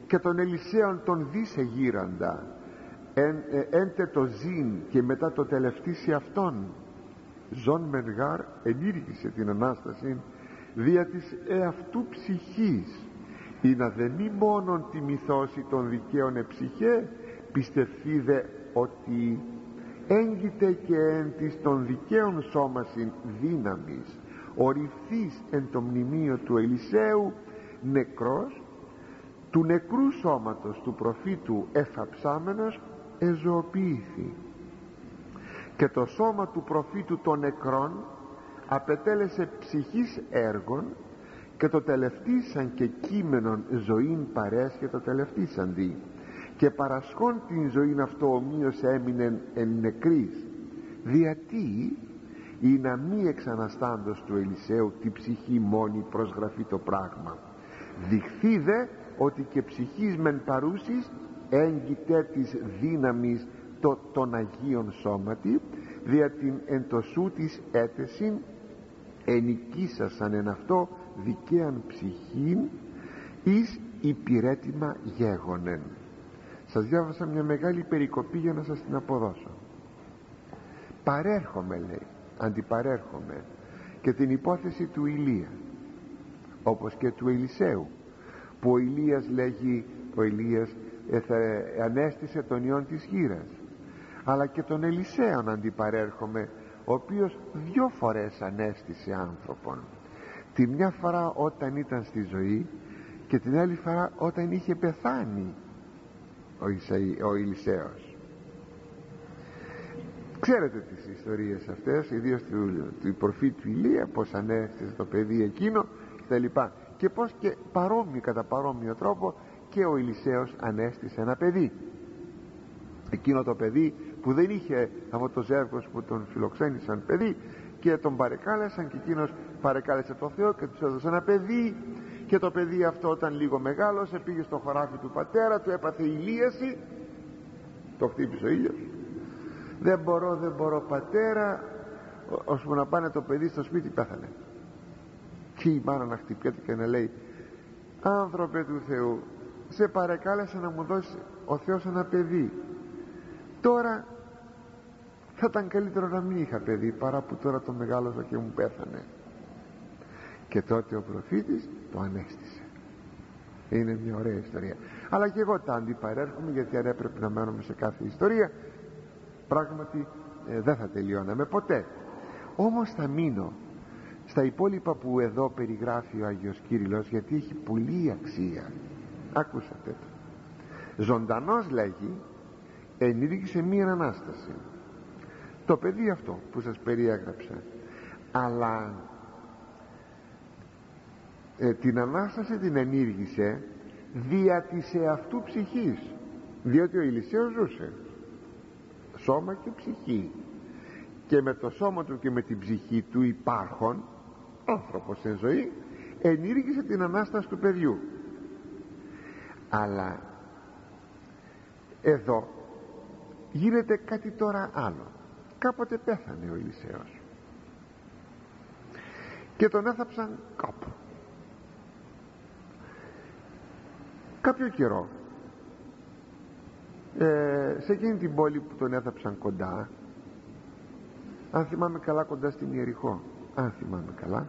και των Ελισέων τον δίσε γύραντα έντε το ζήν και μετά το τελευτή σε αυτόν ζων μεργάρ ενήργησε την Ανάσταση δια της εαυτού ψυχής ή να δε μη μόνον τη μυθώση των δικαίων εψυχέ πιστευθείτε ότι έγκυται και εν της των δικαίων σώμασιν δύναμης ορυφθείς εν το μνημείο του Ελισέου νεκρός του νεκρού σώματος του προφήτου εφαψάμενος εζωοποιήθη και το σώμα του προφήτου των νεκρών απετέλεσε ψυχής έργων και το τελευτήσαν και κείμενον ζωήν παρέσχε το τελευτήσαντι και παρασχών την ζωήν αυτό ομοίως έμεινε εν νεκρής διατί ή να μη εξαναστάντος του Ελισέου τη ψυχή μόνη προσγραφεί το πράγμα διχθείδε ότι και ψυχής μεν παρούσης έγκυται της δύναμης των Αγίων σώματι δια την εν το σου της έτεσιν ενικήσασαν εν αυτό δικαίαν ψυχήν εις υπηρέτημα γέγονεν. Σας διάβασα μια μεγάλη περικοπή για να σας την αποδώσω. Παρέρχομαι, λέει, αντιπαρέρχομαι και την υπόθεση του Ηλία όπως και του Ελισέου, που ο Ηλίας λέγει, ο Ηλίας ανέστησε τον ιόν της χήρας, αλλά και τον Ελισέον αντιπαρέρχομαι, ο οποίος 2 φορές ανέστησε άνθρωπον, τη μια φορά όταν ήταν στη ζωή και την άλλη φορά όταν είχε πεθάνει ο Ελισέος. Ξέρετε τις ιστορίες αυτές, ιδίως του προφήτου Ηλία, πως ανέστησε το παιδί εκείνο κτλ. Και πως και κατά παρόμοιο τρόπο και ο Ελισέος ανέστησε ένα παιδί, εκείνο το παιδί που δεν είχε από το ζεύγος που τον φιλοξένησαν παιδί και τον παρεκάλεσαν και εκείνος παρεκάλεσε το Θεό και τους έδωσε ένα παιδί και το παιδί αυτό όταν λίγο μεγάλωσε πήγε στο χωράφι του πατέρα του, έπαθε ηλίαση, το χτύπησε ο ήλιος, δεν μπορώ πατέρα, ώσπου να πάνε το παιδί στο σπίτι πέθανε. Και η μάνα να χτυπιέται και να λέει, άνθρωπε του Θεού, σε παρεκάλεσα να μου δώσει ο Θεός ένα παιδί, τώρα θα ήταν καλύτερο να μην είχα παιδί παρά που τώρα το μεγάλωσα και μου πέθανε. Και τότε ο προφήτης το ανέστησε. Είναι μια ωραία ιστορία, αλλά και εγώ τα αντιπαρέρχομαι, γιατί αν έπρεπε να μένουμε σε κάθε ιστορία πράγματι δεν θα τελειώναμε ποτέ. Όμως θα μείνω στα υπόλοιπα που εδώ περιγράφει ο Άγιος Κύριλλος, γιατί έχει πολύ αξία. Ακούσατε το. Ζωντανός, λέγει, ενήργησε μία Ανάσταση, το παιδί αυτό που σας περιέγραψα, αλλά την Ανάσταση την ενήργησε δια της εαυτού ψυχής, διότι ο Ελισέος ζούσε σώμα και ψυχή, και με το σώμα του και με την ψυχή του υπάρχον άνθρωπος εν ζωή ενήργησε την Ανάσταση του παιδιού. Αλλά εδώ γίνεται κάτι τώρα άλλο. Κάποτε πέθανε ο Ελισέος και τον έθαψαν κάπου. Κάποιο καιρό σε εκείνη την πόλη που τον έθαψαν κοντά, αν θυμάμαι καλά, κοντά στην Ιεριχώ, αν θυμάμαι καλά,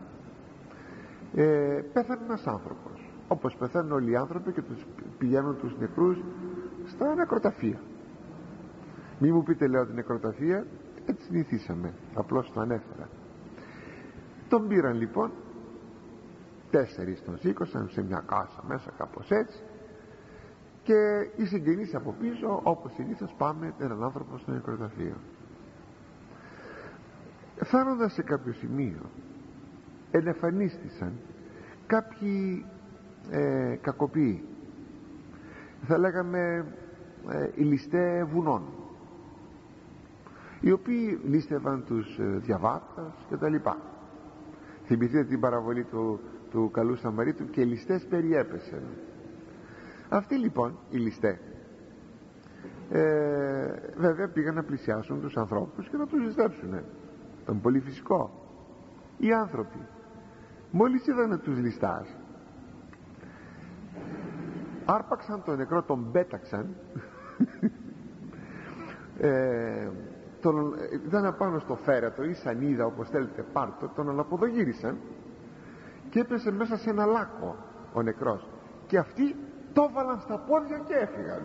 πέθανε ένας άνθρωπος, όπως πεθαίνουν όλοι οι άνθρωποι και τους πηγαίνουν τους νεκρούς στα νεκροταφεία. Μη μου πείτε, λέω, την νεκροταφεία, έτσι συνηθίσαμε, απλώς το ανέφερα. Τον πήραν λοιπόν, 4 τον σήκωσαν σε μια κάσα μέσα, κάπως έτσι, και οι συγγενείς από πίσω, όπως συνήθως πάμε έναν άνθρωπο στο νεκροταφείο. Φτάνοντας σε κάποιο σημείο ενεφανίστησαν κάποιοι κακοποιοί, θα λέγαμε οι ληστέ βουνών, οι οποίοι λίστευαν τους διαβάτας και τα λοιπά. Θυμηθείτε την παραβολή του καλού Σαμαρίτου, και ληστές περιέπεσαν. Αυτοί λοιπόν οι ληστέ βέβαια πήγαν να πλησιάσουν τους ανθρώπους και να τους ληστέψουν. Ήταν πολύ φυσικό. Οι άνθρωποι μόλις είδανε τους ληστάς, Άρπαξαν τον νεκρό, τον πέταξαν ήταν απάνω στο φέρετο ή σανίδα, όπως θέλετε πάρτο, τον αναποδογύρισαν και έπεσε μέσα σε ένα λάκκο ο νεκρός, και αυτοί το έβαλαν στα πόδια και έφυγαν.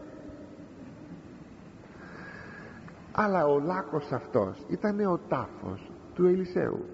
Αλλά ο λάκκος αυτός ήταν ο τάφος του Ελισέου.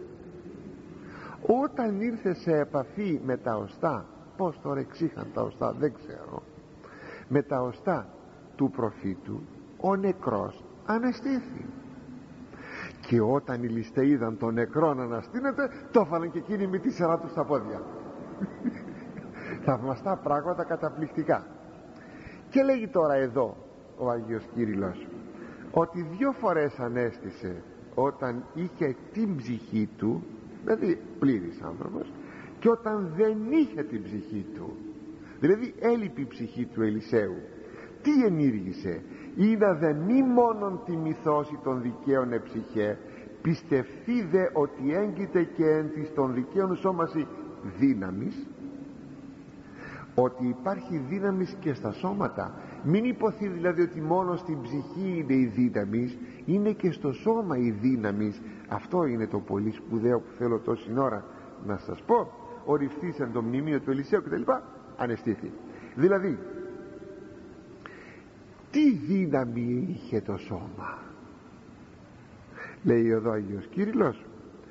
Όταν ήρθε σε επαφή με τα οστά, πως τώρα εξήχαν τα οστά δεν ξέρω, με τα οστά του προφήτου, ο νεκρός αναισθήθη. Και όταν οι λησταίοι είδαν τον νεκρό να αναστείνεται, το έφαναν και εκείνοι με τη σειρά τους στα πόδια. Θαυμαστά πράγματα, καταπληκτικά. Και λέγει τώρα εδώ ο Άγιος Κύριλλος ότι 2 φορές ανέστησε όταν είχε την ψυχή του, δηλαδή πλήρης άνθρωπος, και όταν δεν είχε την ψυχή του, δηλαδή έλειπη η ψυχή του Ελισέου. Τι ενήργησε? Είδα δε μη μόνον τη μυθώση των δικαίων εψυχέ, πιστευθεί δε ότι έγκυται και εν της των δικαίων σώμαση δύναμης, ότι υπάρχει δύναμης και στα σώματα. Μην υποθεί δηλαδή ότι μόνο στην ψυχή είναι η δύναμης, είναι και στο σώμα η δύναμης. Αυτό είναι το πολύ σπουδαίο που θέλω τόση ώρα να σας πω. Ορυφθήσαν το μνημείο του Ελισέου κτλ. Αναισθήθη. Δηλαδή, τι δύναμη είχε το σώμα? Λέει εδώ ο Άγιος Κύριλλος,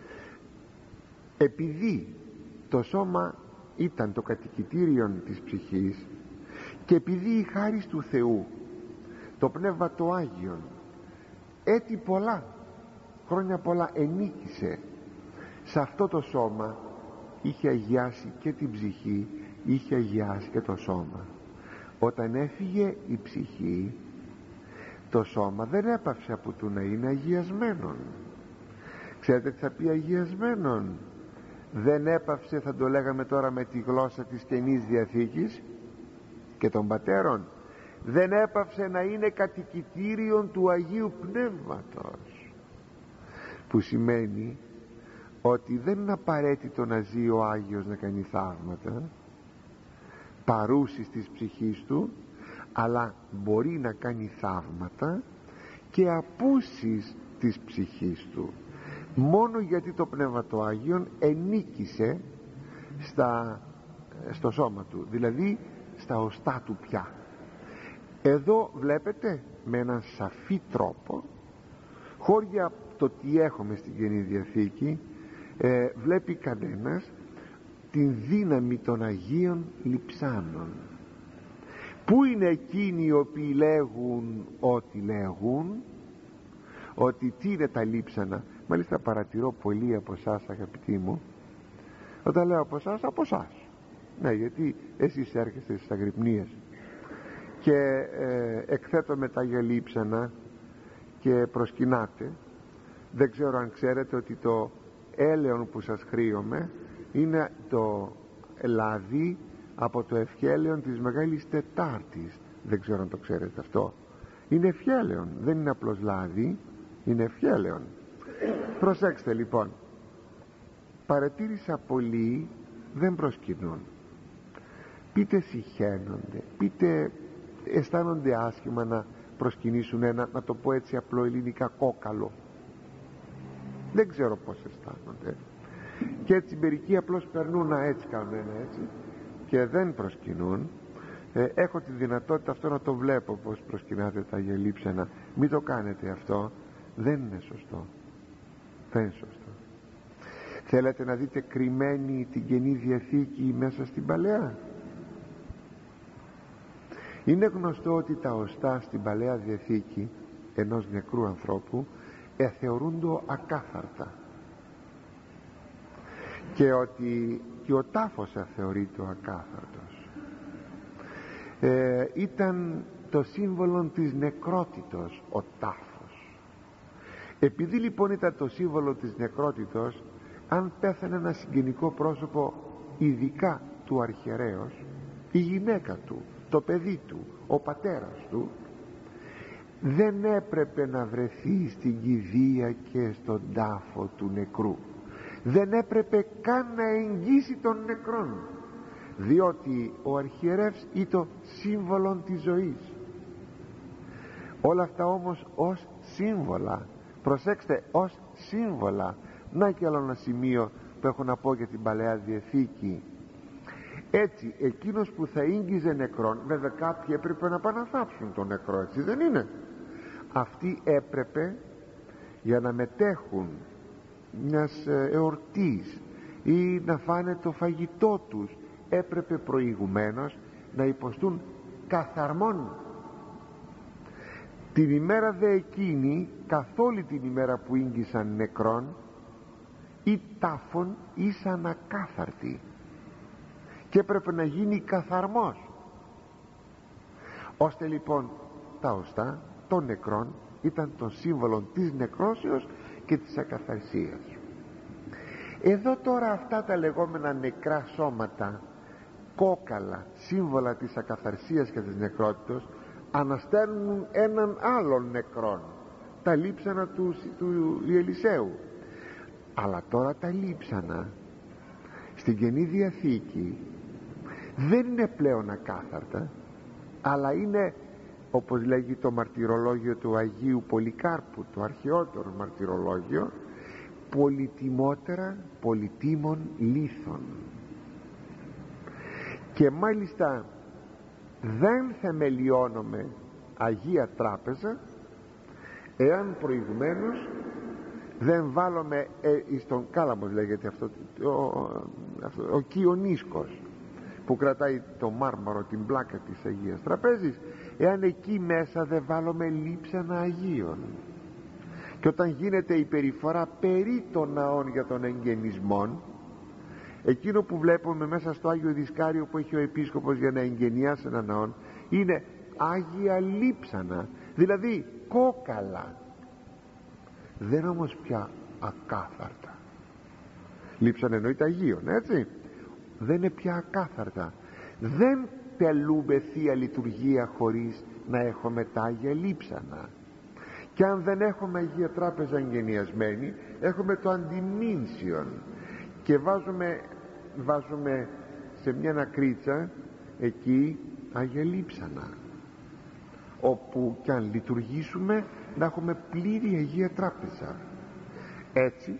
επειδή το σώμα ήταν το κατοικητήριο της ψυχής και επειδή η χάρις του Θεού, το Πνεύμα το Άγιον, έτη πολλά, χρόνια πολλά ενίκησε σε αυτό το σώμα, είχε αγιάσει και την ψυχή, είχε αγιάσει και το σώμα. Όταν έφυγε η ψυχή, το σώμα δεν έπαυσε από του να είναι αγιασμένον. Ξέρετε τι θα πει αγιασμένον? Δεν έπαυσε, θα το λέγαμε τώρα με τη γλώσσα της Καινής Διαθήκης και των πατέρων, δεν έπαυσε να είναι κατοικητήριον του Αγίου Πνεύματος, που σημαίνει ότι δεν είναι απαραίτητο να ζει ο Άγιος να κάνει θαύματα παρούσης της ψυχής του, αλλά μπορεί να κάνει θαύματα και απούσης της ψυχής του, μόνο γιατί το Πνεύμα το Άγιον ενίκησε στο σώμα του, δηλαδή στα οστά του πια. Εδώ βλέπετε με έναν σαφή τρόπο, χώρια το τι έχουμε στην Καινή Διαθήκη, βλέπει κανένας την δύναμη των Αγίων Λειψάνων. Πού είναι εκείνοι οι οποίοι λέγουν ότι λέγουν, ότι τι είναι τα λείψανα? Μάλιστα παρατηρώ πολλοί από εσάς, αγαπητοί μου, όταν λέω από εσάς, από εσάς, ναι, γιατί εσείς έρχεστε στις αγρυπνίες και εκθέτω τα για λείψανα και προσκυνάτε. Δεν ξέρω αν ξέρετε ότι το έλεον που σας χρείομαι είναι το λάδι από το ευχέλαιον της Μεγάλης Τετάρτης. Δεν ξέρω αν το ξέρετε αυτό. Είναι ευχέλαιον, δεν είναι απλώς λάδι, είναι ευχέλαιον. Προσέξτε λοιπόν, παρατήρησα πολλοί δεν προσκυνούν, πείτε συχαίνονται, πείτε αισθάνονται άσχημα να προσκυνήσουν ένα, να το πω έτσι απλό ελληνικά, κόκαλο. Δεν ξέρω πως αισθάνονται, και έτσι μερικοί απλώς περνούν έτσι, κάνουν ένα έτσι και δεν προσκυνούν. Έχω τη δυνατότητα αυτό να το βλέπω πως προσκυνάτε τα αγελίψανα. Μην το κάνετε αυτό, δεν είναι σωστό, δεν είναι σωστό. Θέλετε να δείτε κρυμμένη την Καινή Διαθήκη μέσα στην Παλαιά? Είναι γνωστό ότι τα οστά στην Παλαιά Διαθήκη ενός νεκρού ανθρώπου θεωρούνται ακάθαρτα, και ότι και ο τάφος θεωρείται ακάθαρτος. Ήταν το σύμβολο της νεκρότητος ο τάφος. Επειδή λοιπόν ήταν το σύμβολο της νεκρότητος, αν πέθανε ένα συγγενικό πρόσωπο, ειδικά του αρχιερέως, η γυναίκα του, το παιδί του, ο πατέρας του, δεν έπρεπε να βρεθεί στην κηδεία και στον τάφο του νεκρού. Δεν έπρεπε καν να εγγύσει τον νεκρόν. διότι ο αρχιερεύς είναι το σύμβολο της ζωής. Όλα αυτά όμως ως σύμβολα, προσέξτε, ως σύμβολα. Να και άλλο ένα σημείο που έχω να πω για την Παλαιά Διαθήκη. Έτσι εκείνος που θα ήγγιζε νεκρόν, βέβαια κάποιοι έπρεπε να πάνε να θάψουν τον νεκρό, έτσι δεν είναι? Αυτοί έπρεπε, για να μετέχουν μιας εορτής ή να φάνε το φαγητό τους, έπρεπε προηγουμένως να υποστούν καθαρμόν. Την ημέρα δε εκείνη, καθ' όλη την ημέρα που ήγγισαν νεκρόν, ή τάφων ήσαν ακάθαρτοι, και έπρεπε να γίνει καθαρμός, ώστε λοιπόν τα οστά των νεκρών ήταν το σύμβολο της νεκρόσεως και της ακαθαρσίας. Εδώ τώρα αυτά τα λεγόμενα νεκρά σώματα, κόκαλα, σύμβολα της ακαθαρσίας και της νεκρότητος, αναστέλνουν έναν άλλον νεκρόν, τα λείψανα του Ελισέου. Αλλά τώρα τα λείψανα στην Καινή Διαθήκη δεν είναι πλέον ακάθαρτα, αλλά είναι, όπως λέγει το μαρτυρολόγιο του Αγίου Πολυκάρπου, το αρχαιότερο μαρτυρολόγιο, πολυτιμότερα πολυτίμων λίθων. Και μάλιστα δεν θεμελιώνομαι Αγία Τράπεζα εάν προηγουμένως δεν βάλουμε στον κάλαμος, λέγεται αυτό, ο Κιονίσκος που κρατάει το μάρμαρο, την πλάκα της Αγίας Τραπέζης, εάν εκεί μέσα δεν βάλουμε λείψανα Αγίων. Και όταν γίνεται η περιφορά περί των ναών για τον εγγενισμόν, εκείνο που βλέπουμε μέσα στο Άγιο Δισκάριο που έχει ο επίσκοπος για να εγγενιάσει έναν ναό είναι Άγια λείψανα, δηλαδή κόκαλα, δεν όμως πια ακάθαρτα. Λείψανα εννοείται Αγίων, έτσι, δεν είναι πια ακάθαρτα. Δεν τελούμε Θεία Λειτουργία χωρίς να έχουμε τα Άγια λείψανα. Και αν δεν έχουμε Αγία Τράπεζα εγγενιασμένη, έχουμε το αντιμήνσιον και βάζουμε σε μια ακρίτσα εκεί Άγια λείψανα, όπου κι αν λειτουργήσουμε να έχουμε πλήρη Αγία Τράπεζα. Έτσι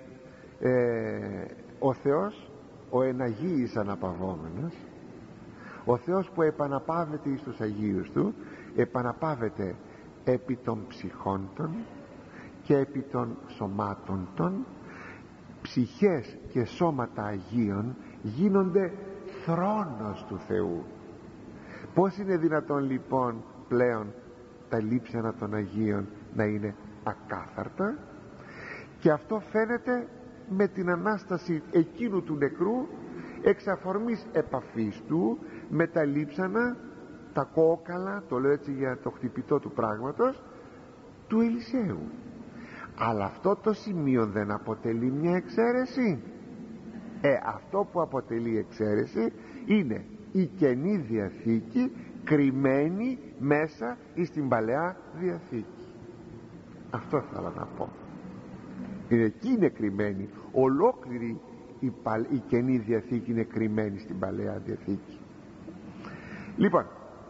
ο Θεός, ο εν Αγίης αναπαυόμενος, ο Θεός που επαναπάβεται εις τους Αγίους Του, επαναπάβεται επί των ψυχών των και επί των σωμάτων των. Ψυχές και σώματα Αγίων γίνονται θρόνος του Θεού. Πώς είναι δυνατόν λοιπόν πλέον τα λείψανα των Αγίων να είναι ακάθαρτα? Και αυτό φαίνεται με την Ανάσταση εκείνου του νεκρού, εξ αφορμής επαφής του με τα λείψανα, τα κόκαλα, το λέω έτσι για το χτυπητό του πράγματος, του Ελισέου. Αλλά αυτό το σημείο δεν αποτελεί μια εξαίρεση? Αυτό που αποτελεί εξαίρεση είναι η Καινή Διαθήκη κρυμμένη μέσα στην Παλαιά Διαθήκη. Αυτό θέλω να πω. Εκεί είναι κρυμμένη, ολόκληρη η Καινή Διαθήκη είναι κρυμμένη στην Παλαιά Διαθήκη. Λοιπόν,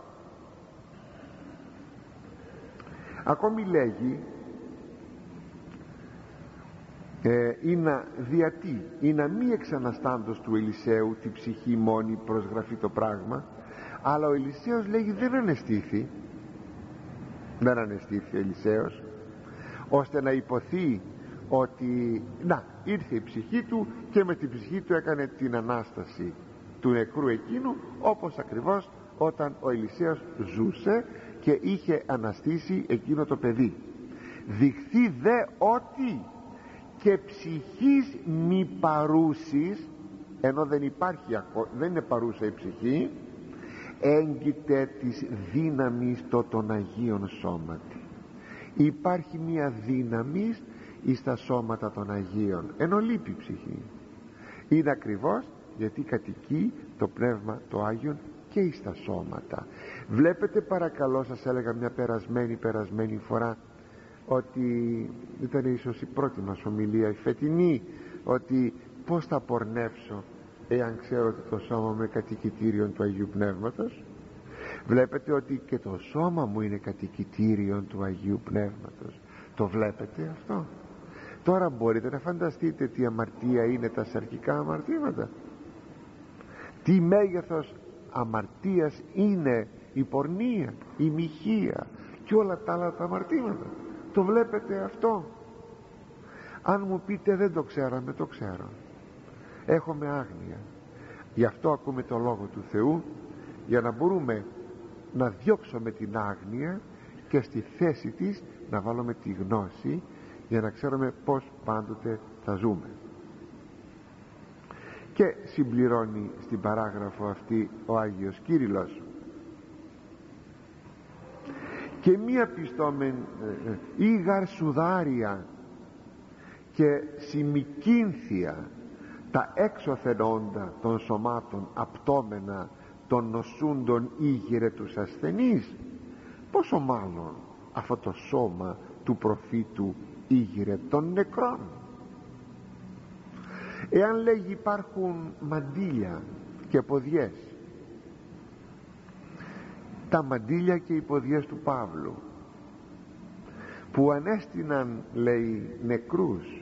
ακόμη λέγει ή να μη εξαναστάντος του Ελισέου τη ψυχή μόνη προσγραφεί το πράγμα, αλλά ο Ελισέος λέγει δεν ανεστήθη ο Ελισέος, ώστε να υποθεί ότι ήρθε η ψυχή του και με την ψυχή του έκανε την Ανάσταση του νεκρού εκείνου, όπως ακριβώς όταν ο Ελισέος ζούσε και είχε αναστήσει εκείνο το παιδί. Διχθεί δε ότι και ψυχής μη παρούσης, ενώ δεν είναι παρούσα η ψυχή, έγκυται της δύναμης των Αγίων σώματι. Υπάρχει μια δύναμη στα σώματα των Αγίων, ενώ λείπει η ψυχή. Είναι ακριβώς γιατί κατοικεί το Πνεύμα το Άγιον και στα σώματα. Βλέπετε, παρακαλώ, σας έλεγα μια περασμένη φορά, ότι ήταν ίσως η πρώτη μας ομιλία, η φετινή, ότι πως θα πορνεύσω εάν ξέρω ότι το σώμα μου είναι κατοικητήριον του Αγίου Πνεύματος? Βλέπετε ότι και το σώμα μου είναι κατοικητήριον του Αγίου Πνεύματος. Το βλέπετε αυτό? Τώρα μπορείτε να φανταστείτε τι αμαρτία είναι τα σαρκικά αμαρτήματα, τι μέγεθος αμαρτίας είναι η πορνεία, η μοιχεία και όλα τα άλλα τα αμαρτήματα. Το βλέπετε αυτό? Αν μου πείτε δεν το ξέραμε, το ξέρω. Έχουμε άγνοια. Γι' αυτό ακούμε το Λόγο του Θεού, για να μπορούμε να διώξουμε την άγνοια και στη θέση της να βάλουμε τη γνώση, για να ξέρουμε πως πάντοτε θα ζούμε. Και συμπληρώνει στην παράγραφο αυτή ο Άγιος Κύριλλος: και μία πιστόμεν ήγαρ σουδάρια και σημικίνθια τα έξωθεν όντα των σωμάτων απτώμενα των νοσούντων ήγηρε τους ασθενείς, πόσο μάλλον αυτό το σώμα του προφήτου ήγηρε των νεκρών. Εάν λέγει υπάρχουν μαντήλια και ποδιές, τα μαντήλια και οι ποδιές του Παύλου που ανέστηναν, λέει, νεκρούς,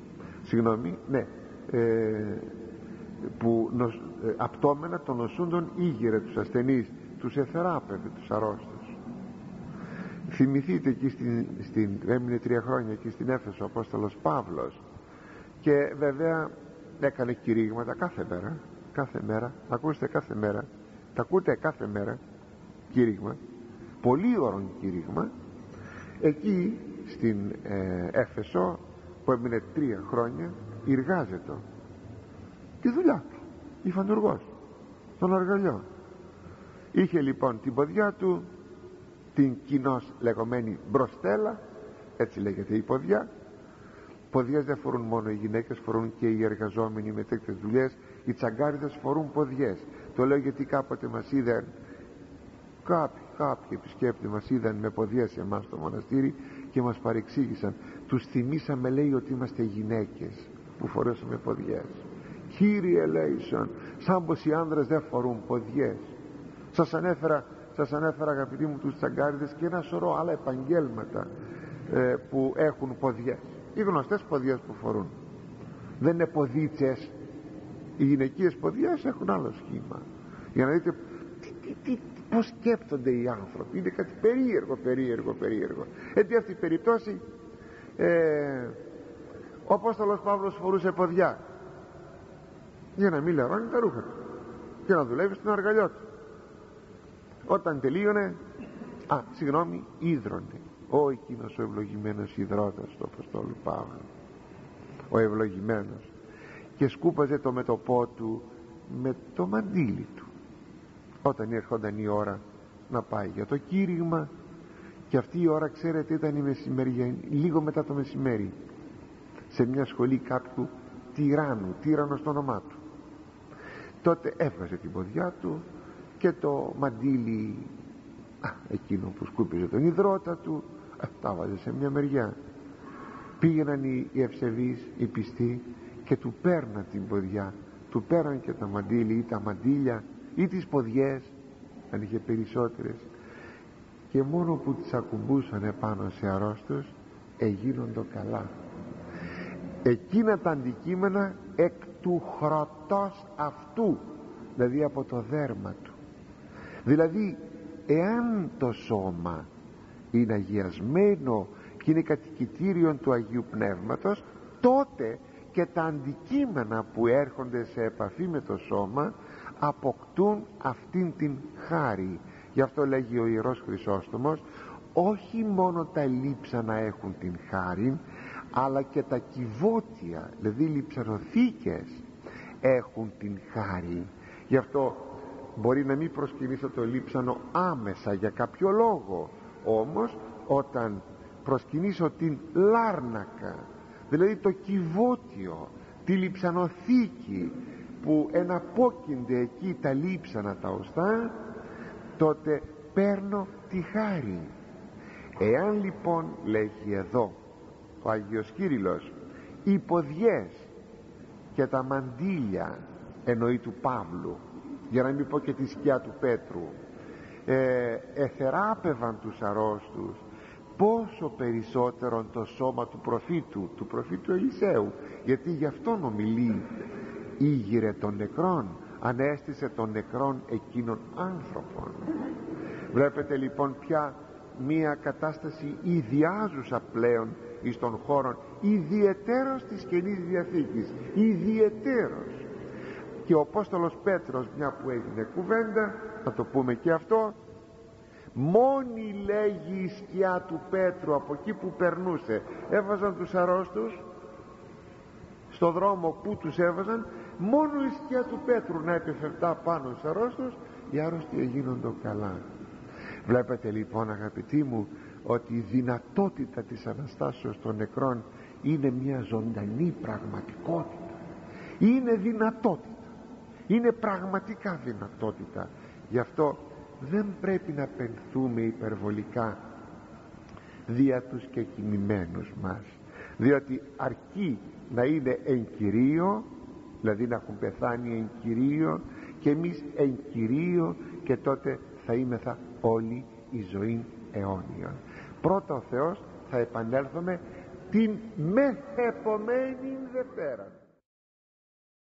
που απτώμενα των νοσούντων ήγηρε τους ασθενείς, τους εθεράπευε τους αρρώστους. Θυμηθείτε εκεί έμεινε 3 χρόνια εκεί στην Έφεσο ο Απόστολος Παύλος, και βέβαια έκανε κηρύγματα κάθε μέρα, ακούστε, κάθε μέρα, τα ακούτε κάθε μέρα κήρυγμα, πολύ ωραίο κήρυγμα. Εκεί στην Έφεσο που έμεινε 3 χρόνια, εργάζεται τη δουλειά του, υφαντουργός των αργαλιών. Είχε λοιπόν την ποδιά του την κοινώς λεγόμενη μπροστέλα, έτσι λέγεται η ποδιά. Ποδιές δεν φορούν μόνο οι γυναίκες, φορούν και οι εργαζόμενοι με τέτοιες δουλειές. Οι τσαγκάριδες φορούν ποδιές. Το λέω γιατί κάποτε μας είδαν κάποιοι επισκέπτες, μας είδαν με ποδιές εμάς στο μοναστήρι και μας παρεξήγησαν. Τους θυμήσαμε, λέει, ότι είμαστε γυναίκες που φορέσαμε ποδιές. Κύριε, λέει, σαν πως οι άνδρες δεν φορούν ποδιές. Σας ανέφερα αγαπητοί μου τους τσαγκάριδες και ένα σωρό άλλα επαγγέλματα που έχουν ποδιές. Οι γνωστές ποδιές που φορούν δεν είναι ποδίτσες. Οι γυναικείες ποδιές έχουν άλλο σχήμα, για να δείτε πως σκέπτονται οι άνθρωποι. Είναι κάτι περίεργο. Έτσι αυτή η περίπτωση ο Απόστολος Παύλος φορούσε ποδιά για να μην λερώνει τα ρούχα του και να δουλεύει στον αργαλιό του. Όταν τελείωνε, ίδρωνε. Εκείνος ο ευλογημένος υδρότας του Αποστόλου Παύλου, ο ευλογημένος, και σκούπαζε το μέτωπό του με το μαντίλι του όταν έρχονταν η ώρα να πάει για το κήρυγμα. Και αυτή η ώρα, ξέρετε, ήταν η μεσημεριά, λίγο μετά το μεσημέρι, σε μια σχολή κάποιου τύραννο στο όνομά του. Τότε έβγαζε την ποδιά του και το μαντίλι εκείνο που σκούπιζε τον υδρότα του, τα βάζε σε μια μεριά. Πήγαιναν οι ευσεβείς, οι πιστοί, και του παίρναν την ποδιά, του παίρναν και τα μαντίλι ή τα μαντίλια ή τις ποδιές, αν είχε περισσότερες, και μόνο που τις ακουμπούσαν επάνω σε αρρώστους εγίνοντο καλά. Εκείνα τα αντικείμενα εκ του χρωτός αυτού, δηλαδή από το δέρμα του. Δηλαδή, εάν το σώμα είναι αγιασμένο και είναι κατοικητήριον του Αγίου Πνεύματος, τότε και τα αντικείμενα που έρχονται σε επαφή με το σώμα αποκτούν αυτήν την χάρη. Γι' αυτό λέγει ο Ιερός Χρυσόστομος, όχι μόνο τα λείψανα έχουν την χάρη, αλλά και τα κυβότια, δηλαδή λειψανοθήκες, έχουν την χάρη. Γι' αυτό μπορεί να μην προσκυνήσω το λείψανο άμεσα για κάποιο λόγο, όμως όταν προσκυνήσω την λάρνακα, δηλαδή το κυβότιο, τη λειψανοθήκη που εναπόκεινται εκεί τα λείψανα τα οστά, τότε παίρνω τη χάρη. Εάν λοιπόν, λέγει εδώ ο Άγιος Κύριλλος, οι ποδιές και τα μαντήλια εννοεί του Παύλου, για να μην πω και τη σκιά του Πέτρου, εθεράπευαν τους αρρώστους, πόσο περισσότερο το σώμα του προφήτου Ελισέου, γιατί γι' αυτόν ομιλεί. Ήγηρε των νεκρών, ανέστησε των νεκρών εκείνων άνθρωπων. Βλέπετε λοιπόν πια μία κατάσταση ιδιάζουσα πλέον εις των χώρων, ιδιαιτέρως της Καινής Διαθήκης, ιδιαιτέρως. Και ο Απόστολος Πέτρος, μια που έγινε κουβέντα, θα το πούμε και αυτό, μόνη λέγει η σκιά του Πέτρου από εκεί που περνούσε. Έβαζαν τους αρρώστους στο δρόμο που τους έβαζαν, μόνο η σκιά του Πέτρου να επιφευτά πάνω στους αρρώστους, οι άρρωστοι έγινονται καλά. Βλέπετε λοιπόν, αγαπητοί μου, ότι η δυνατότητα της Αναστάσεως των νεκρών είναι μια ζωντανή πραγματικότητα. Είναι δυνατότητα, είναι πραγματικά δυνατότητα. Γι' αυτό δεν πρέπει να πενθούμε υπερβολικά δια τους κεκοιμημένους μας, διότι αρκεί να είναι εν Κυρίω, δηλαδή να έχουν πεθάνει εν Κυρίω και εμείς εν Κυρίω, και τότε θα είμεθα όλη η ζωή αιώνια. Πρώτα ο Θεός θα επανέλθουμε την μεθεπομένη Δευτέρα.